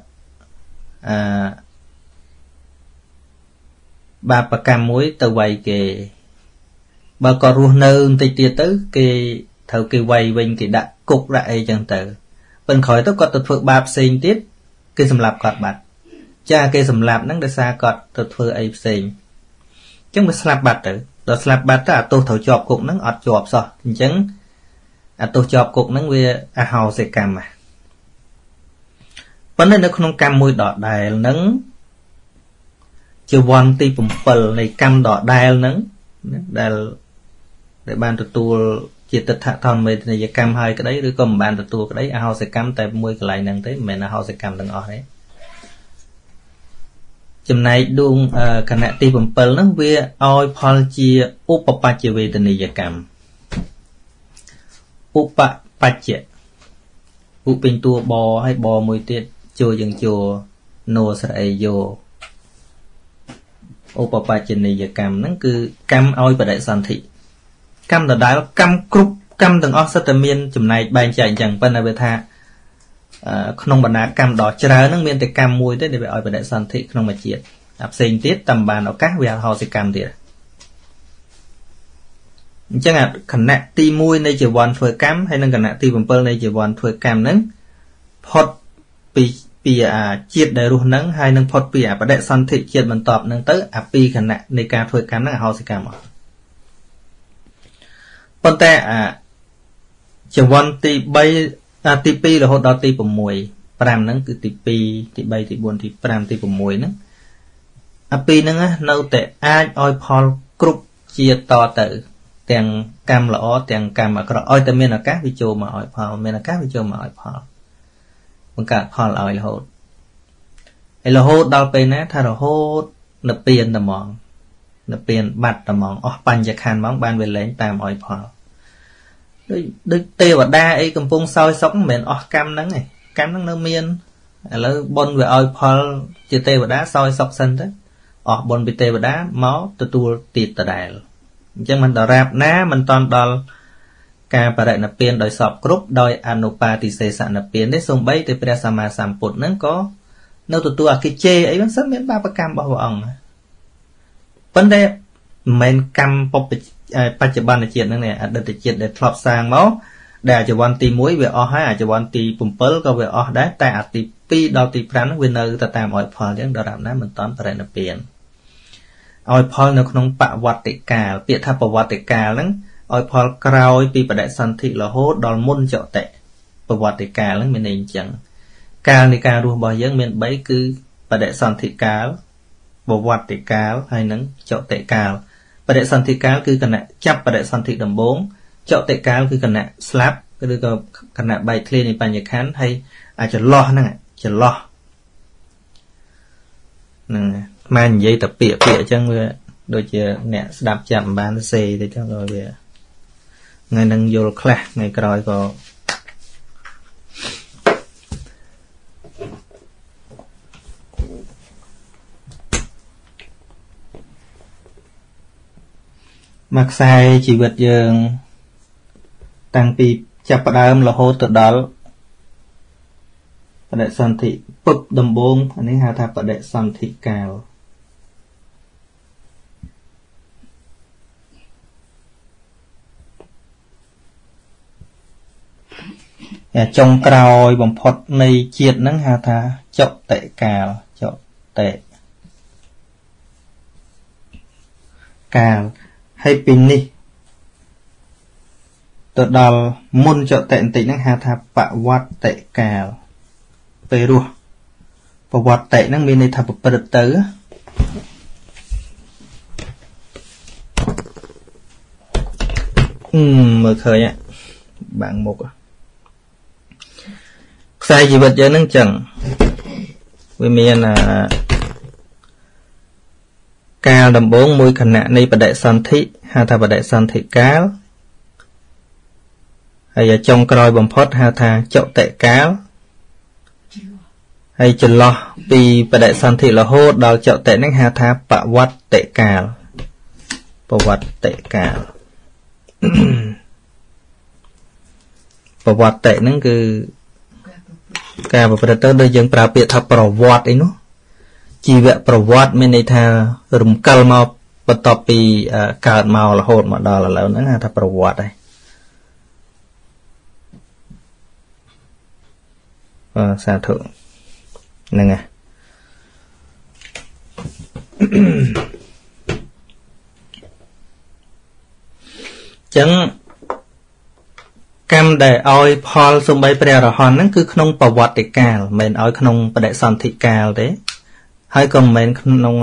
Speaker 1: ba cam muối từ vầy kề bà có ruột nơn tì tìa tới cái thầu cái vầy bên cái đã cục lại chẳng tử bên khỏi tôi có tụt phượng bạp xình tiết cái sầm lạp cọt bạch cha cái sầm lạp nắng để xa cọt tụt phượng ấy xình chẳng phải slap bạch tử đó slap bạch là tôi thầu chọp cục nắng ọt chọp sao chẳng tôi chọp cục nắng về hào sẽ cam mà vấn đề nó không cam mùi đỏ đài nắng chưa quan ti bùm bờ này cam đỏ đài nắng để ban tụi chỉ tịch thạ thon mình này cam hai cái đấy rồi còn ban tụi cái đấy hao sẽ cam tại môi cái lại năng thế mẹ là hao sẽ cam đằng ở đấy chừng này đuông khả năng ti bùm bờ nó về oi Paul chia upa chia về tình này cam upa chia upin tua bò hay bò mùi tiết chùa dừng chùa nô sợi vô upa chia này cam nó cứ cam oi và đại sản thị cam là đái cam cục cam từng óc sát miên chùm này bàn chạy chẳng bên là về tha ក្នុងបណ្ណាកម្មដ៏ច្រើនហ្នឹងមានតែកម្មមួយទេដែលវាឲ្យបដិសន្ធិក្នុងមួយជាតិអាផ្សេងទៀតតាមបានឱកាសវាហោសិកម្មទៀតអញ្ចឹងគណៈទី1នៃជីវ័នធ្វើកម្មហើយនិងគណៈទី7នៃជីវ័នធ្វើកម្មហ្នឹងផុតពីអាជាតិដែលរស់ហ្នឹងហើយនឹងផុតពីអាបដិសន្ធិជាតិបន្តហ្នឹងទៅអាពីរគណៈនៃការធ្វើកម្មហ្នឹងអហោសិកម្មអស់ប៉ុន្តែអាជីវ័នទី3ទី2រហូតដល់ទី6 5ហ្នឹងគឺទី2ទី3ទី4ទី5ទី6ហ្នឹងអាពីរហ្នឹងនៅតែអាចឲ្យផលគ្រប់ជាតិតទៅទាំងកម្មល្អទាំងកម្មអាក្រក់ឲ្យតែមានឱកាសវាចូលមកឲ្យផលមានឱកាសវាចូលមកឲ្យផលបង្កើតផលឲ្យរហូតហើយរហូតដល់ពេលណាថារហូតនៅពៀនតែហ្មងនៅពៀនបាត់តែហ្មងអស់បញ្ញខណ្ឌហ្មងបានវាលែងតាមឲ្យផលដូចទេវតាអីកំពុងសោយសុខមិនមែនអស់កម្មហ្នឹងឯងកម្មហ្នឹងនៅមានឥឡូវបុណ្យវាឲ្យផលជាទេវតាសោយសុខសិនទៅអស់បុណ្យពីទេវតាមកទទួលទៀតដដែលអញ្ចឹងមិនដរាបណាមិនតន់ដល់ការបរិណិព្វានដោយសពគ្រប់ដោយអនុបាទិសេសនិព្វាននេះសូម្បីតែព្រះសម្មាសម្ពុទ្ធហ្នឹងក៏នៅទទួលអកិច្ចេអីហ្នឹងសិនមានបាបកម្មរបស់ព្រះអង្គប៉ុន្តែមិនមែនកម្មបច្ចុប្បន្នជាតិហ្នឹងទេអតីតជាតិដែលធ្លាប់សាងមកដែលអាជីវ័នទី1វាអស់ហើយអាជីវ័នទី7ក៏វាអស់ដែរតែអាទី2ដល់ទី5ហ្នឹងវានៅតែតាមឲ្យផលអញ្ចឹងដរាបណាមិនតន់បរិណិព្វានឲ្យផលនៅក្នុងបវត្តិកាលពាក្យថាបវត្តិកាលហ្នឹងឲ្យផលក្រោយពីបដិសន្ធិរហូតដល់មុនចតិបវត្តិកាលហ្នឹងមានន័យអញ្ចឹងកាលនៃការរស់របស់យើងមាន3គឺបដិសន្ធិកាលបវត្តិកាលហើយនិងចតិកាលបដិសន្ធិកាលគឺគណៈចាប់បដិសន្ធិដំបូងចតិកាលគឺគណៈស្លាប់ឬក៏គណៈបែកធ្លាយនៃបញ្ញខណ្ឌហើយអាចន្លោះហ្នឹងចន្លោះហ្នឹងមកនិយាយតែពាក្យអញ្ចឹងវាដូចជាអ្នកស្ដាប់ចាប់មិនបានសេទេចឹងក៏វាថ្ងៃនឹងយល់ខ្លះថ្ងៃក្រោយក៏មកខ្សែជីវិតយើងតាំងពីចាប់ផ្ដើមរហូតទៅដល់បដិសន្ធិពុបដំបូងអានេះហៅថាបដិសន្ធិកាលចុងក្រោយបំផុតនៃជាតិហ្នឹងហៅថាចតិកាលចតិកាលហើយពីនេះទៅដល់មុនចតិបន្តិចហ្នឹងហៅថាបវត្តិកាលពេលរស់បវត្តិហ្នឹងមានន័យថាប្រព្រឹត្តទៅមើលឃើញបាំងមុខខ្សែជីវិតយើងហ្នឹងចឹងវាមានកាលដំបូងមួយគណៈនៃបដិសន្ធិហៅថាបដិសន្ធិកាលហើយចុងក្រោយបំផុតហៅថាចតិកាលហើយចន្លោះពីបដិសន្ធិរហូតដល់ចតិហ្នឹងហៅថាបវត្តិកាលបវត្តិកាលបវត្តិហ្នឹងគឺការប្រព្រឹត្តទៅដូចយើងប្រើពាក្យថាប្រវត្តិអីនោះជីវប្រវត្តិមានន័យថារំកិលមកបន្ទាប់ពីកើតមករហូតមកដល់ឥឡូវហ្នឹងហៅថាប្រវត្តិហើយសាធុហ្នឹងហើយចឹងកម្មដែលឲ្យផលសំបីព្រះអរហន្តហ្នឹងគឺក្នុងបវត្តិកាលមិនមែនឲ្យក្នុងបដិសន្ធិកាលទេហើយក៏មិនមែនក្នុង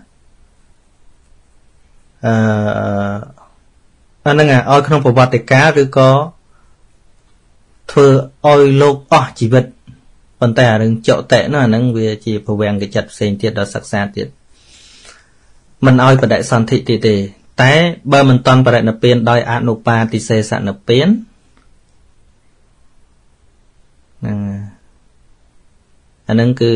Speaker 1: អាហ្នឹងឲ្យក្នុងប្រវត្តិកាលឬក៏ធ្វើឲ្យលោកអស់ជីវិតប៉ុន្តែអារឿងចតិនោះអាហ្នឹងវាជាភវង្គចិត្តផ្សេងទៀតដល់សិក្សាទៀតមិនឲ្យបដិសន្ធិទៀតទេតែបើមិនតន់បរិណិព្វានដោយអនុបាទិសេសនិព្វានអាហ្នឹងគឺ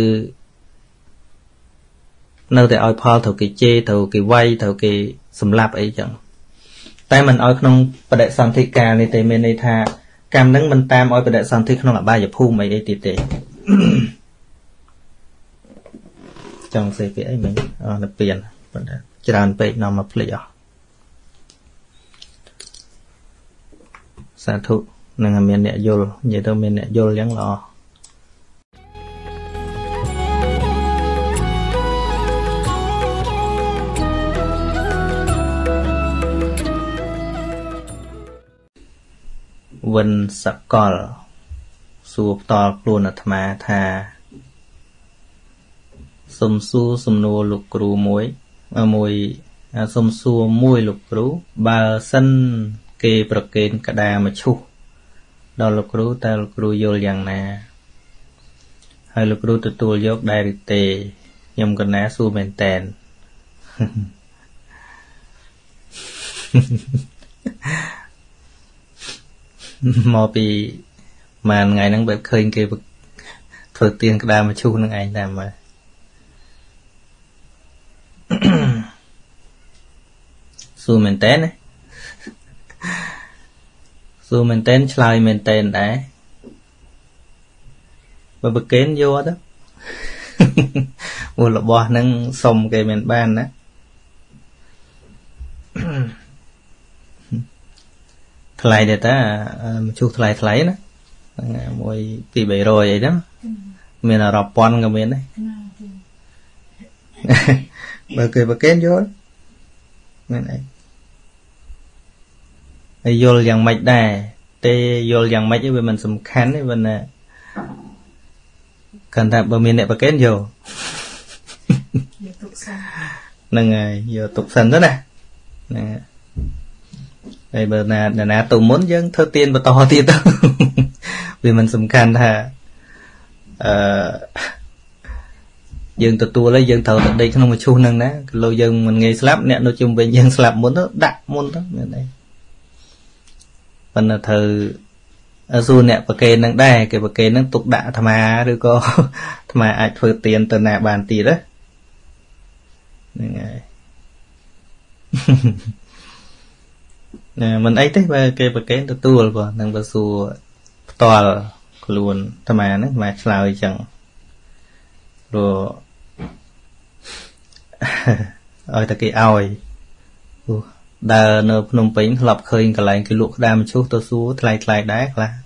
Speaker 1: នៅតែឲ្យផលត្រូវគេជេរត្រូវគេវាយត្រូវគេសម្លាប់អីចឹងតែមិនឲ្យក្នុងបដិសន្ធិកាលនេះទេមានន័យថាកម្មហ្នឹងមិនតាមឲ្យបដិសន្ធិក្នុងអបាយភូមិអីទៀតទេ trong xe phía ấy mình nó tiền tràn bệ nào mà plei sa thụ năng miền nẹt vô vậy đâu miền nẹt vô lắng lo vân sắc col sụp to luôn ở thà thà sum su sum nô lục cừu muối mùi sum su muối lục cừu bà sân kê bậc kén cả đà mà chu đó lục cừu ta lục cừu vôយ៉ាងណាហើយលោកគ្រូទទួលយកដែរឬទេខ្ញុំកណាសួរមែនតែនមកពីមួយថ្ងៃហ្នឹងបែបឃើញគេធ្វើទៀងក្តារមកឈូសនឹងឯងតាមមើលសួរមែនតែនណាសួរមែនតែនឆ្លើយមែនតែនដែរបើប្រកេនយកទៅមួយរបស់ហ្នឹងសុំគេមិនបានណាថ្លៃដែរតាជួសថ្លៃណាមួយពី300អីហ្នឹងមានរាប់ពាន់ក៏មានដែរបើគេប្រកេនយកមានអីហើយយល់យ៉ាងម៉េចដែរទេយល់យ៉ាងម៉េចវាមិនសំខាន់ទេវាកាន់តែបើមានអ្នកប្រកេនយកហ្នឹងហើយយកទុកសិនទៅណាហ្នឹងហើយបើណាទៅមុនយើងធ្វើទៀនបន្តទៀតទៅវាមិនសំខាន់ថាយើងទទួលហើយយើងត្រូវតែដេកក្នុងមឈូសហ្នឹងណាគីឡូយើងមិនងាយស្លាប់អ្នកនៅជុំវិញយើងស្លាប់មុនទៅដាក់មុនទៅមានអីប៉ុន្តែត្រូវសួរអ្នកប្រកេនហ្នឹងដែរគេប្រកេនហ្នឹងទុកដាក់អាត្មាឬក៏អាត្មាអាចធ្វើទៀនទៅណាបានទៀតហ្នឹងហើយមិនអីទេបើគេប្រកេនទទួលបើនឹងបើសួរផ្ទាល់ខ្លួនអាត្មាហ្នឹងអាត្មាឆ្លើយអញ្ចឹងព្រោះឲ្យតែគេឲ្យដើរនៅភ្នំពេញធ្លាប់ឃើញកន្លែងគេលក់ក្តាមឈូសទៅសួរថ្លៃដែរខ្លះ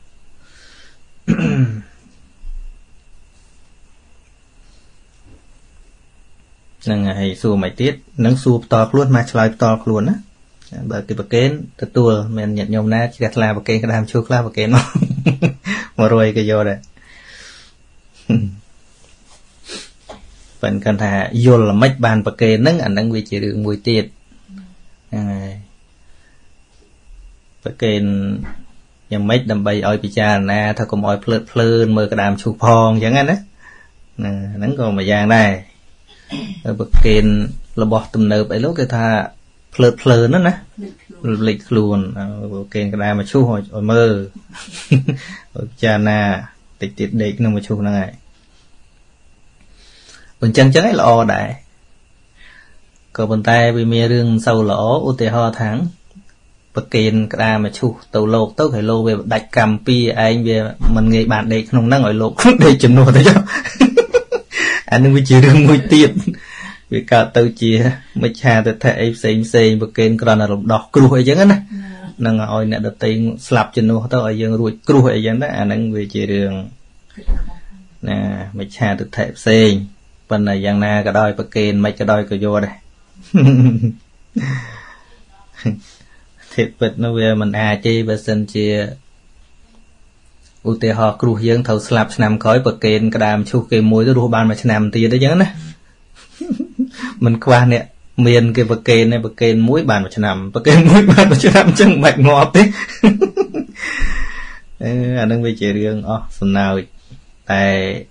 Speaker 1: ហ្នឹងហើយសួរមិនទៀតនឹងសួរផ្ទាល់ខ្លួនមកឆ្លើយផ្ទាល់ខ្លួនណាបើគេប្រកេនទទួលមិនញាតញោមណាជ្រះថ្លាប្រកេនក្តាមឈូសខ្លះប្រកេនមក100ក៏យកដែរប៉ុន្តែគាត់ថាយល់ល្មិចបានប្រកេនហ្នឹងអាហ្នឹងវាជារឿងមួយទៀតហ្នឹងហើយប្រកេនយ៉ាងម៉េចដើម្បីឲ្យពិចារណាថាកុំឲ្យភ្លើតភ្លើនមើលក្តាមឈូសផងអញ្ចឹងណាហ្នឹងក៏មួយយ៉ាងដែរប្រកេនរបស់ទំនើបអីលោកគេថាភ្លើតភ្លើនណារំលេចខ្លួនប្រកេនក្តាមឈូសឲ្យមើលឲ្យពិចារណាតិចទៀតដេកក្នុងមឈូសហ្នឹងហើយអញ្ចឹងឯងល្អដែរក៏ប៉ុន្តែវាមានរឿងមិនសូវល្អឧទាហរណ៍ថាប្រកេនក្តាមឈូសទៅលោកទៅហើយលោកវាដាច់កម្មពីឯងវាមិនងាយបានដេកក្នុងហ្នឹងឲ្យលោកដេកជំនួសទៅចុះអានឹងវាជារឿងមួយទៀតវាកើតទៅជាមិច្ឆាទិដ្ឋិអីផ្សេងប្រកេនគ្រាន់តែរំដោះគ្រោះអីចឹងណានឹងឲ្យអ្នកដទៃស្លាប់ជំនួសទៅឲ្យយើងរួចគ្រោះអីចឹងណាអានឹងវាជារឿងណាមិច្ឆាទិដ្ឋិផ្សេងប៉ុន្តែយ៉ាងណាក៏ដោយប្រកេនមិនក៏ដោយក៏យកដែរធិពិតនោះវាមិនអាចទេបើសិនជាឧទាហរណ៍គ្រោះយើងត្រូវស្លាប់ឆ្នាំក្រោយប្រកេនក្តាមឈូសគេមួយទៅរស់បានមួយឆ្នាំទៀតអញ្ចឹងណាមិនខ្វះអ្នកមានគេប្រកេនមួយបានមួយឆ្នាំប្រកេនមួយបានមួយឆ្នាំអញ្ចឹងមិនបាច់ងាប់ទេអានឹងវាជារឿងអស់សំណើចតែ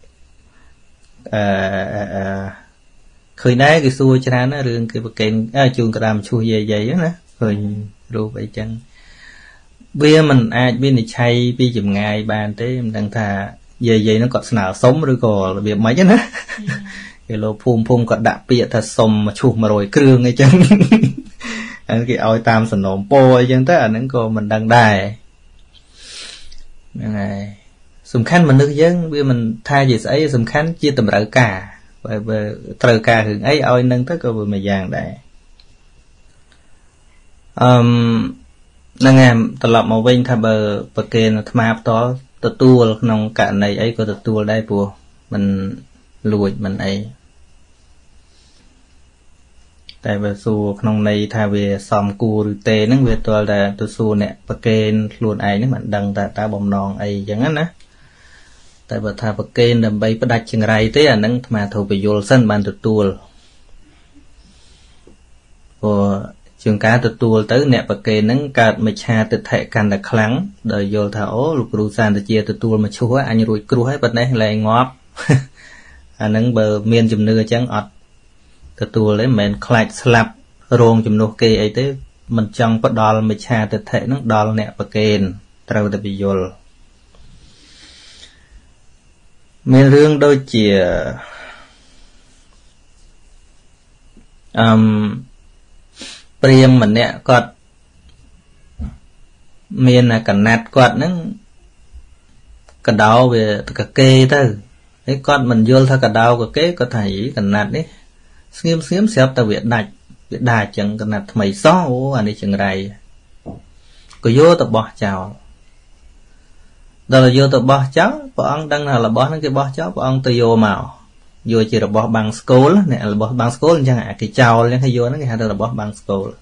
Speaker 1: ឃើញដែរគេសួរច្រើនណារឿងគេប្រកេនជូនក្តាមឈូសយាយណាឃើញរូបអីចឹងវាមិនអាចវិនិច្ឆ័យពីចម្ងាយបានទេមិនដឹងថាយាយហ្នឹងគាត់ស្នើសុំឬក៏របៀបម៉េចណាគេលោកភូមិគាត់ដាក់ពាក្យថាសុំមកឈូស100គ្រឿងអីចឹងអាគេឲ្យតាមសំណូមពរអីចឹងទៅអាហ្នឹងក៏មិនដឹងដែរហ្នឹងហើយសំខាន់មនុស្សយើងវាមិនថាជាស្អីសំខាន់ជាតម្រូវការបើត្រូវការរឿងអីឲ្យនឹងទៅក៏វាមួយយ៉ាងដែរហ្នឹងហើយត្រឡប់មកវិញថាបើប្រកេនអាត្មាផ្ទាល់ទទួលក្នុងករណីអីក៏ទទួលដែរព្រោះมันលួចมันអីតែបើសួរក្នុងន័យថាវាសមគួរឬទេហ្នឹងវាទាល់តែទៅសួរអ្នកប្រកេនខ្លួនឯងហ្នឹងមិនដឹងតើបំណងអីអញ្ចឹងណាតែបើថាប្រកេនដើម្បីផ្ដាច់ចង្រៃទេអាហ្នឹងអាត្មាត្រូវបញ្យល់សិនបានទទួលព្រោះជាងការទទួលទៅអ្នកប្រកេនហ្នឹងកើតមិច្ឆាទិដ្ឋិកាន់តែខ្លាំងដោយយល់ថាអូលោកគ្រូសាន្តជាទទួលមកឈ្មោះអញរួចគ្រោះហើយប៉ុណ្ណេះលែងងាប់អាហ្នឹងបើមានជំនឿអញ្ចឹងអត់ទទួលទេមិនមែនខ្លាចស្លាប់រងជំនួសគេអីទេមិនចង់ផ្ដាល់មិច្ឆាទិដ្ឋិហ្នឹងដល់អ្នកប្រកេនត្រូវតែបញ្យល់មានរឿងដូចជាព្រាហ្មណ៍ម្នាក់គាត់មានកណាត់គាត់ហ្នឹងកដោវាកកេទៅហើយគាត់មិនយល់ថាកដោកកេគាត់ថាកណាត់នេះស្ងៀមស្រាប់តែវាដាច់ចឹងកណាត់ថ្មីសោះអូអានេះចង្រៃក៏យកទៅបោះចោលដល់យកទៅបោះចោលព្រះអង្គដឹងថារបស់ហ្នឹងគេបោះចោលព្រះអង្គទៅយកមកយកជារបស់បាំងស្គូលអ្នករបស់បាំងស្គូលអញ្ចឹងគេចោលអញ្ចឹងគេយកហ្នឹងគេហៅថារបស់បាំងស្គូល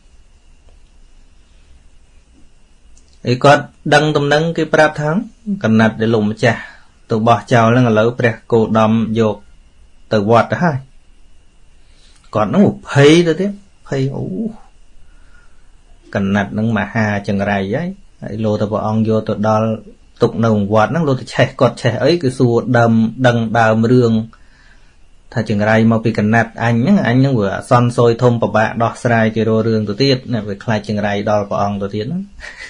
Speaker 1: ឯគាត់ដឹងដំណឹងគេប្រាប់ថាកណាត់ដែលលោកម្ចាស់ទៅបោះចោលហ្នឹងឥឡូវព្រះគោដំយកទៅវត្តទៅហើយគាត់ហ្នឹងភ័យទៅទៀតភ័យអូកណាត់ហ្នឹងមហាចង្រៃហើយលោទៅព្រះអង្គយកទៅដល់ទុកនៅវត្តហ្នឹងលោទៅឆេះគាត់ឆេះអីគឺសួរដឹងដើមរឿងថាចង្រៃមកពីកណាត់អញហ្នឹងវាអសន្នសយធំពិបាកដោះស្រាយគេរករឿងទៅទៀតណាវាខ្លាចចង្រៃដល់ព្រះអង្គទៅទៀតហ្នឹង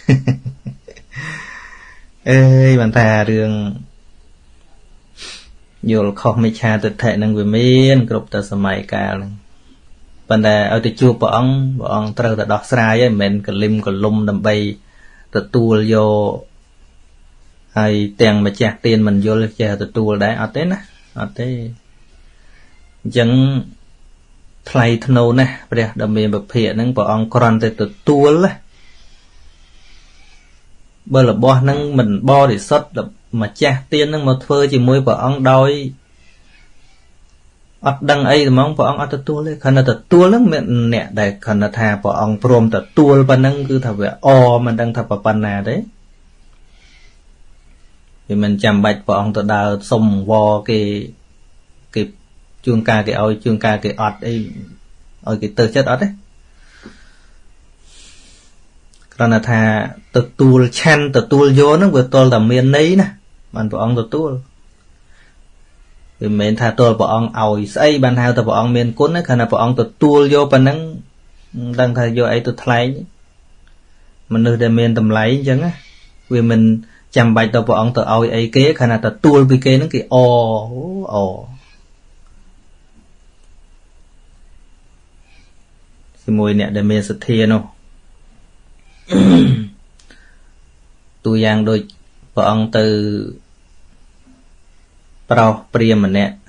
Speaker 1: អេយបានថារឿងយល់ខុសមិច្ឆាទិដ្ឋិហ្នឹងវាមានគ្រប់តែសម័យកាលហ្នឹងប៉ុន្តែឲ្យទៅជួបព្រះអង្គត្រូវតែដោះស្រាយហើយមិនមែនកលឹមកលុំដើម្បីទទួលយកហើយទាំងម្ចាស់ទានមិនយល់ចេះទទួលដែរអត់ទេណាអត់ទេអញ្ចឹងថ្លៃធ្នូណាស់ព្រះដ៏មានពភៈហ្នឹងព្រះអង្គគ្រាន់តែទទួលណាបើរបស់ហ្នឹងមិនបរិសុទ្ធម្ចាស់ទានហ្នឹងមកធ្វើជាមួយព្រះអង្គដោយអត់ដឹងអីហ្មងព្រះអង្គអត់ទទួលទេគ្រាន់តែទទួលហ្នឹងមានអ្នកដែលគ្រាន់តែថាព្រះអង្គព្រមទទួលប៉ុណ្ណឹងគឺថាវាមិនដឹងថាប៉ុណ្ណាទេវាមិនចាំបាច់ព្រះអង្គទៅដើរសុំវគេជួនកាលគេឲ្យជួនកាលគេអត់អីឲ្យគេទៅចិត្តអត់ទេគ្រាន់តែថាទទួលឆាន់ទទួលយកហ្នឹងវាទល់តែមានន័យណាបានព្រះអង្គទទួលវាមិនមែនថាទល់ព្រះអង្គឲ្យស្អីបានហៅថាព្រះអង្គមានគុណណាគ្រាន់តែព្រះអង្គទទួលយកប៉ុណ្ណឹងមិនដឹងថាយកអីទៅថ្លែងមនុស្សដែលមានតម្លៃអញ្ចឹងណាវាមិនចាំបាច់ទៅព្រះអង្គទៅឲ្យអីគេគ្រាន់តែទទួលពីគេហ្នឹងគេជាមួយអ្នកដែលមានសទ្ធានោះទូយ៉ាងដូចព្រះអង្គទៅប្រោសព្រាហ្មណ៍ម្នាក់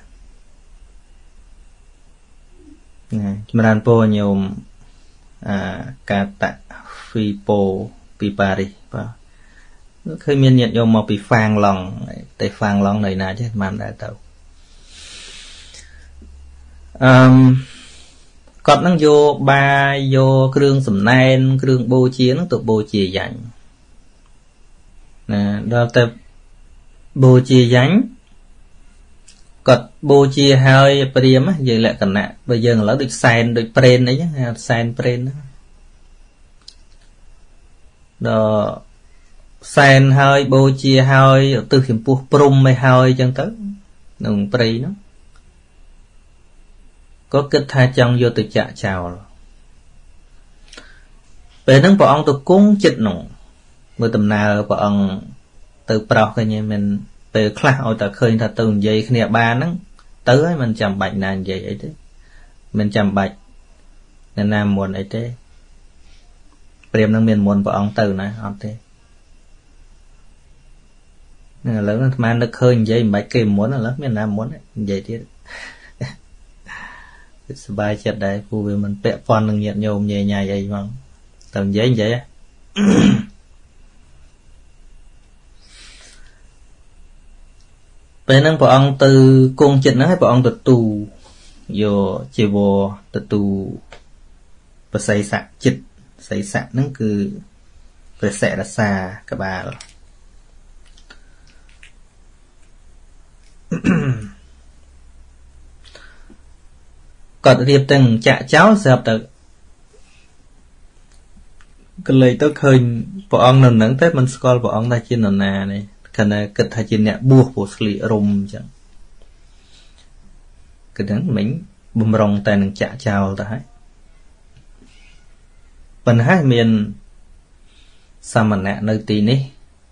Speaker 1: ចម្រើនពរញោមកាតហ្វីប៉ូពីប៉ារីសបាទឃើញមានញាតិញោមមកពីហ្វាងឡង់តែហ្វាងឡង់នៅណាចេះមិនដែរទៅគាត់នឹងយកបាយយកគ្រឿងសំណែនគ្រឿងបូជានឹងទៅបូជាយ៉ាញ់ណាដល់ទៅបូជាយ៉ាញ់គាត់បូជាហើយព្រាហ្មណ៍យើងលក្ខណៈបើយើងឥឡូវដូចសែនដូចប្រេនអីហ្នឹងសែនប្រេនហ្នឹងដល់សែនហើយបូជាហើយឧទ្ទិសចំពោះព្រំឲ្យហើយអញ្ចឹងទៅក្នុងព្រៃហ្នឹងក៏គិតថាចង់យកទៅចាក់ចោលពេលហ្នឹងព្រះអង្គទៅគង់ចិត្តនោះមើលដំណើរព្រះអង្គទៅប្រោសឃើញមិនពេលខ្លះឲ្យតែឃើញថាទៅនិយាយគ្នាបានហ្នឹងទៅហើយមិនចាំបាច់ណានិយាយអីទេមិនចាំបាច់ណាមុនអីទេព្រាហ្មណ៍ហ្នឹងមានមុនព្រះអង្គទៅណាអត់ទេ nên là lớn mà nó khơi vậy mấy cái muốn là lớn miền Nam muốn vậy thì bài chặt đấy phù vì mình bẹ phòn đừng nhiệt nhôm nhẹ nhàng vậy mà tầm giấy vậy á bên năng bọn ông từ cung chuyện nó hay bọn ông từ tù vô chỉ vô từ tù và xây sạc chích xây sạc nó cứ phải sẽ là xa các bà còn điệp từng chạ cháu dập được cái lời tôi khơi bọn ông nằm nắng tết mình coi bọn ông ta trên nền nà này khả năng kịch hay trên nè buộc bộ xử lý rùm chẳng cái đó mình bùm rong tay nâng chạ cháu ta hay phần hai miền sao mà nè nơi tì ní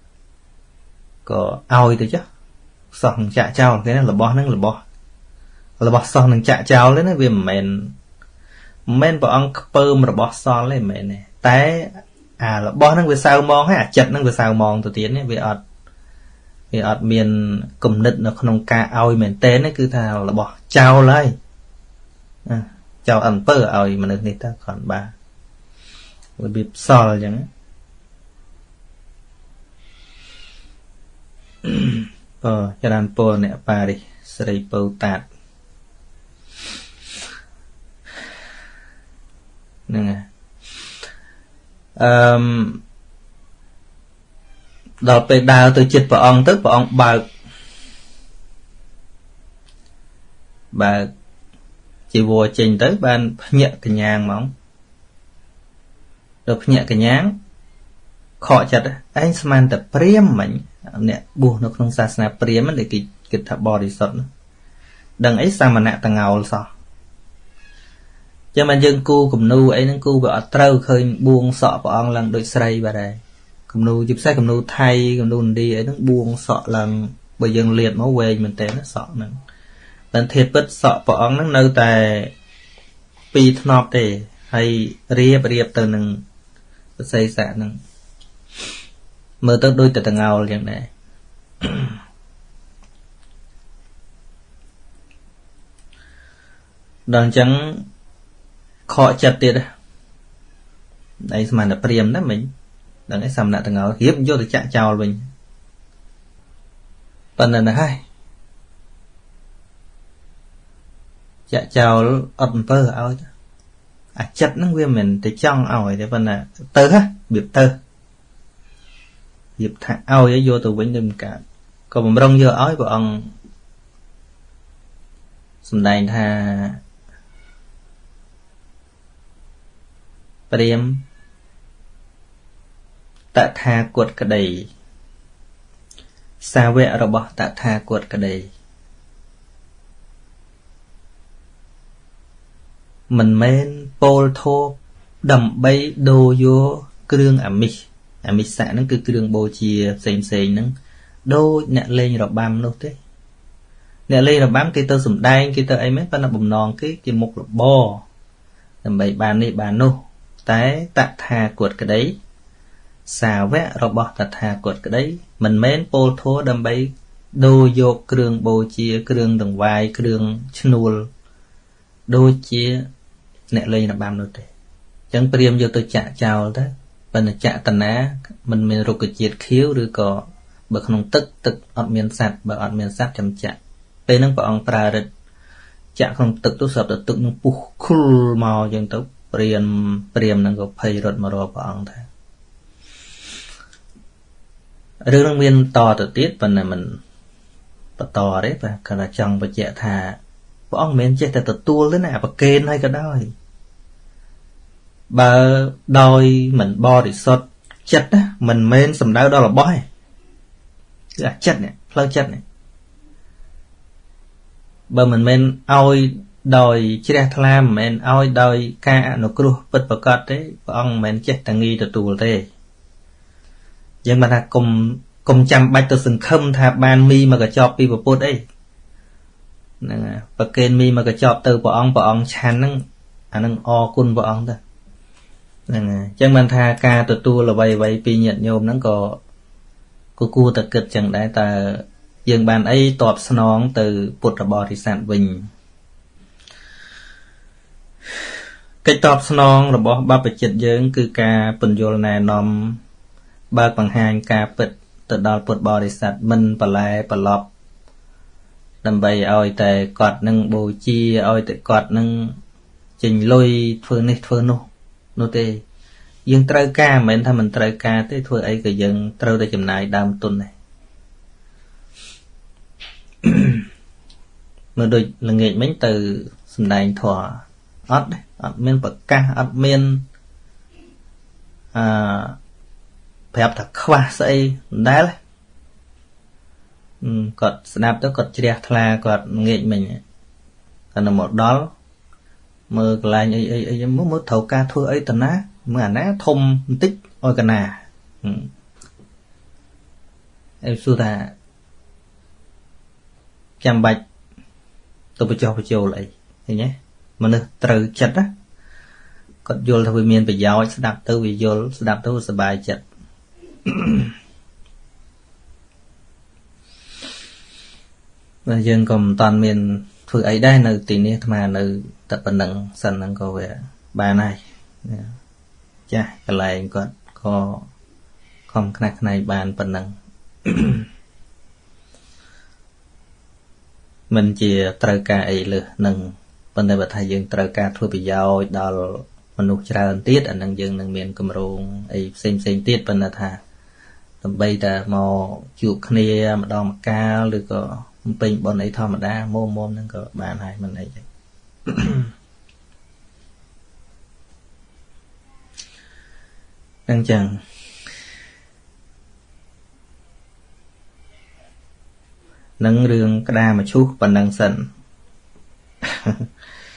Speaker 1: có ao thôi chứ sòng chạ cháu cái này là bo nó là bo son nâng chạ cháu lấy nó vì men bọn ông pơm là bo son lấy mẹ này té là bo nó về sao mong hay chật nó về sao mong từ tiến ấy vì ọt miền cùng nịt nó không ca ao miền tên ấy cứ thào là bo cháu lấy cháu ẩn pơ ao mà được người ta còn ba bởi vì sol chẳng cho đàn po nè pa đi sợi po tạt nè đọc về đào từ chịch vào ông tức vào ông bà chị vua trình tới ban nhẹ cái nhang mà ông được nhẹ cái nhang khó chặt anh xem tập priêm mình nè buồn nó không xa snap priêm để kịch thập body shot đằng ấy sao mà nạ tầng ngầu sao cho mình dân cu cùng nu ấy nó cu vợ trâu khơi buông sọ của ông lần đôi say vào đây cùng nu giúp sai cùng nu thay cùng nu đi ấy nó buông sọ lần bây giờ liệt máu về mình té nó sọ nữa lần thiệt bất sọ của ông nó nơi tại pi thọp để hay riệp từ nừng xây xạ nừng mơ tới đôi từ tầng ngầu liền này đằng trắng khó chặt tiệt đấy mà là priêm đó mình đằng ấy xăm lại tầng ngầu hiếp vô được chạ chào mình phần này là hai chạ chào ẩn pơ ao chặt nó nguyên mình thì trong ao thì phần là tơ ha biệt tơ dịp thả ao ấy vô từ vĩnh đêm cả còn một rong vô ói của ông xung đài tha priêm tạ tha cuột cả đầy xa vẹ rồi bỏ tạ tha cuột cả đầy mình men pol thô đầm bay đồ vô kêu amic xạ nó cứ đường bồ chia xềnh nó đôi nè lên rồi bám nốt thế nè lên rồi bám cái tơ sủng đai cái tơ ấy mấy con là bùm non cái mục là bo làm bậy bàn đi bàn nô tái tạ thà cuột cái đấy xào vẽ rồi bỏ tạ thà cuột cái đấy mình mến pol thô đâm bay đôi vô đường bồ chia đường đồng vai đường chnuol đôi chia nè lên rồi bám nốt thế chẳng priêm vô tôi chạ chào đó bên chạ tần á mình rụt cái chiết khiếu rồi có bậc không tức ọt miền sạt bậc ọt miền sạt chậm chạ bên nó bọn pra rệt chạ không tức tôi sợ tức nó pu khul màu dân tộc priêm nó có pay rệt mà rồi bọn thế rương miền to tự tiết bên này mình to đấy và cả là chồng và chạ thà bọn miền chết từ tua lên này và kên hay cái đó bà đôi mình bo thì sốt chất á mình men sầm đau đó là bói là chất này phơi chất này bà mình men oi đòi chia tham men oi đòi ca nó cứ bật bật cọt đấy ông men chết thằng nghi từ tù thế nhưng mà là cùng chăm bạch từ sừng khâm thà ban mi mà cái chọp pi vào pốt ấy và kên mi mà cái chọp từ bọn ông chán năng o cun bọn ông thôi chẳng mình tha ca từ tu là vậy pi nhận nhôm nó cô cua ta kịch chẳng đấy ta dương bàn ấy tọp nón từ bột bò thì sản bình cái tọp nón là bỏ ba bịch chật dương cứ ca bình vô này nòm ba bằng hai ca bịch từ đó bột bò thì sản mình bà lại bà lọp đầm bầy oi tề cọt nâng bồ chi oi tề cọt nâng trình lôi phương này phương nô tê dương trời ca mà anh mình trời ca thế thôi ấy cái dương trời để chừng này đam tuần này mà đôi là nghệ mấy từ sầm đài thọ ớt đấy ớt miên bậc ca ớt miên phép thật khoa xây đá đấy cọt snap tới cọt chia thla cọt nghệ mình còn là một đó mơ lại ấy muốn thầu ca thua ấy tận á mà ná thông tích ôi cả nà em xưa ta chăm bạch tôi cho lại thế nhé mà nó từ chặt á còn vô là vì miền bị giàu sẽ đạp tới vì vô sẽ đạp tới sẽ bài chặt và dân còn toàn miền thôi ấy đây nơi tiền này mà nơi tập bản năng sẵn năng có về bài này chà cái này có không cái này bàn bản năng mình chỉ trời ca ấy lừa nâng vấn đề bậc thầy dương trời ca thôi bị giàu đó mình nuôi ra tiết ở nâng dương nâng miền cầm rong ấy xem tiết vấn đề thà tầm bây ta mò chụp kia mà đo mà cao được có bình bọn ấy thò mà đa mồm nâng có bàn này mình ấy đang chẳng nâng rương cái đa mà chút và nâng sần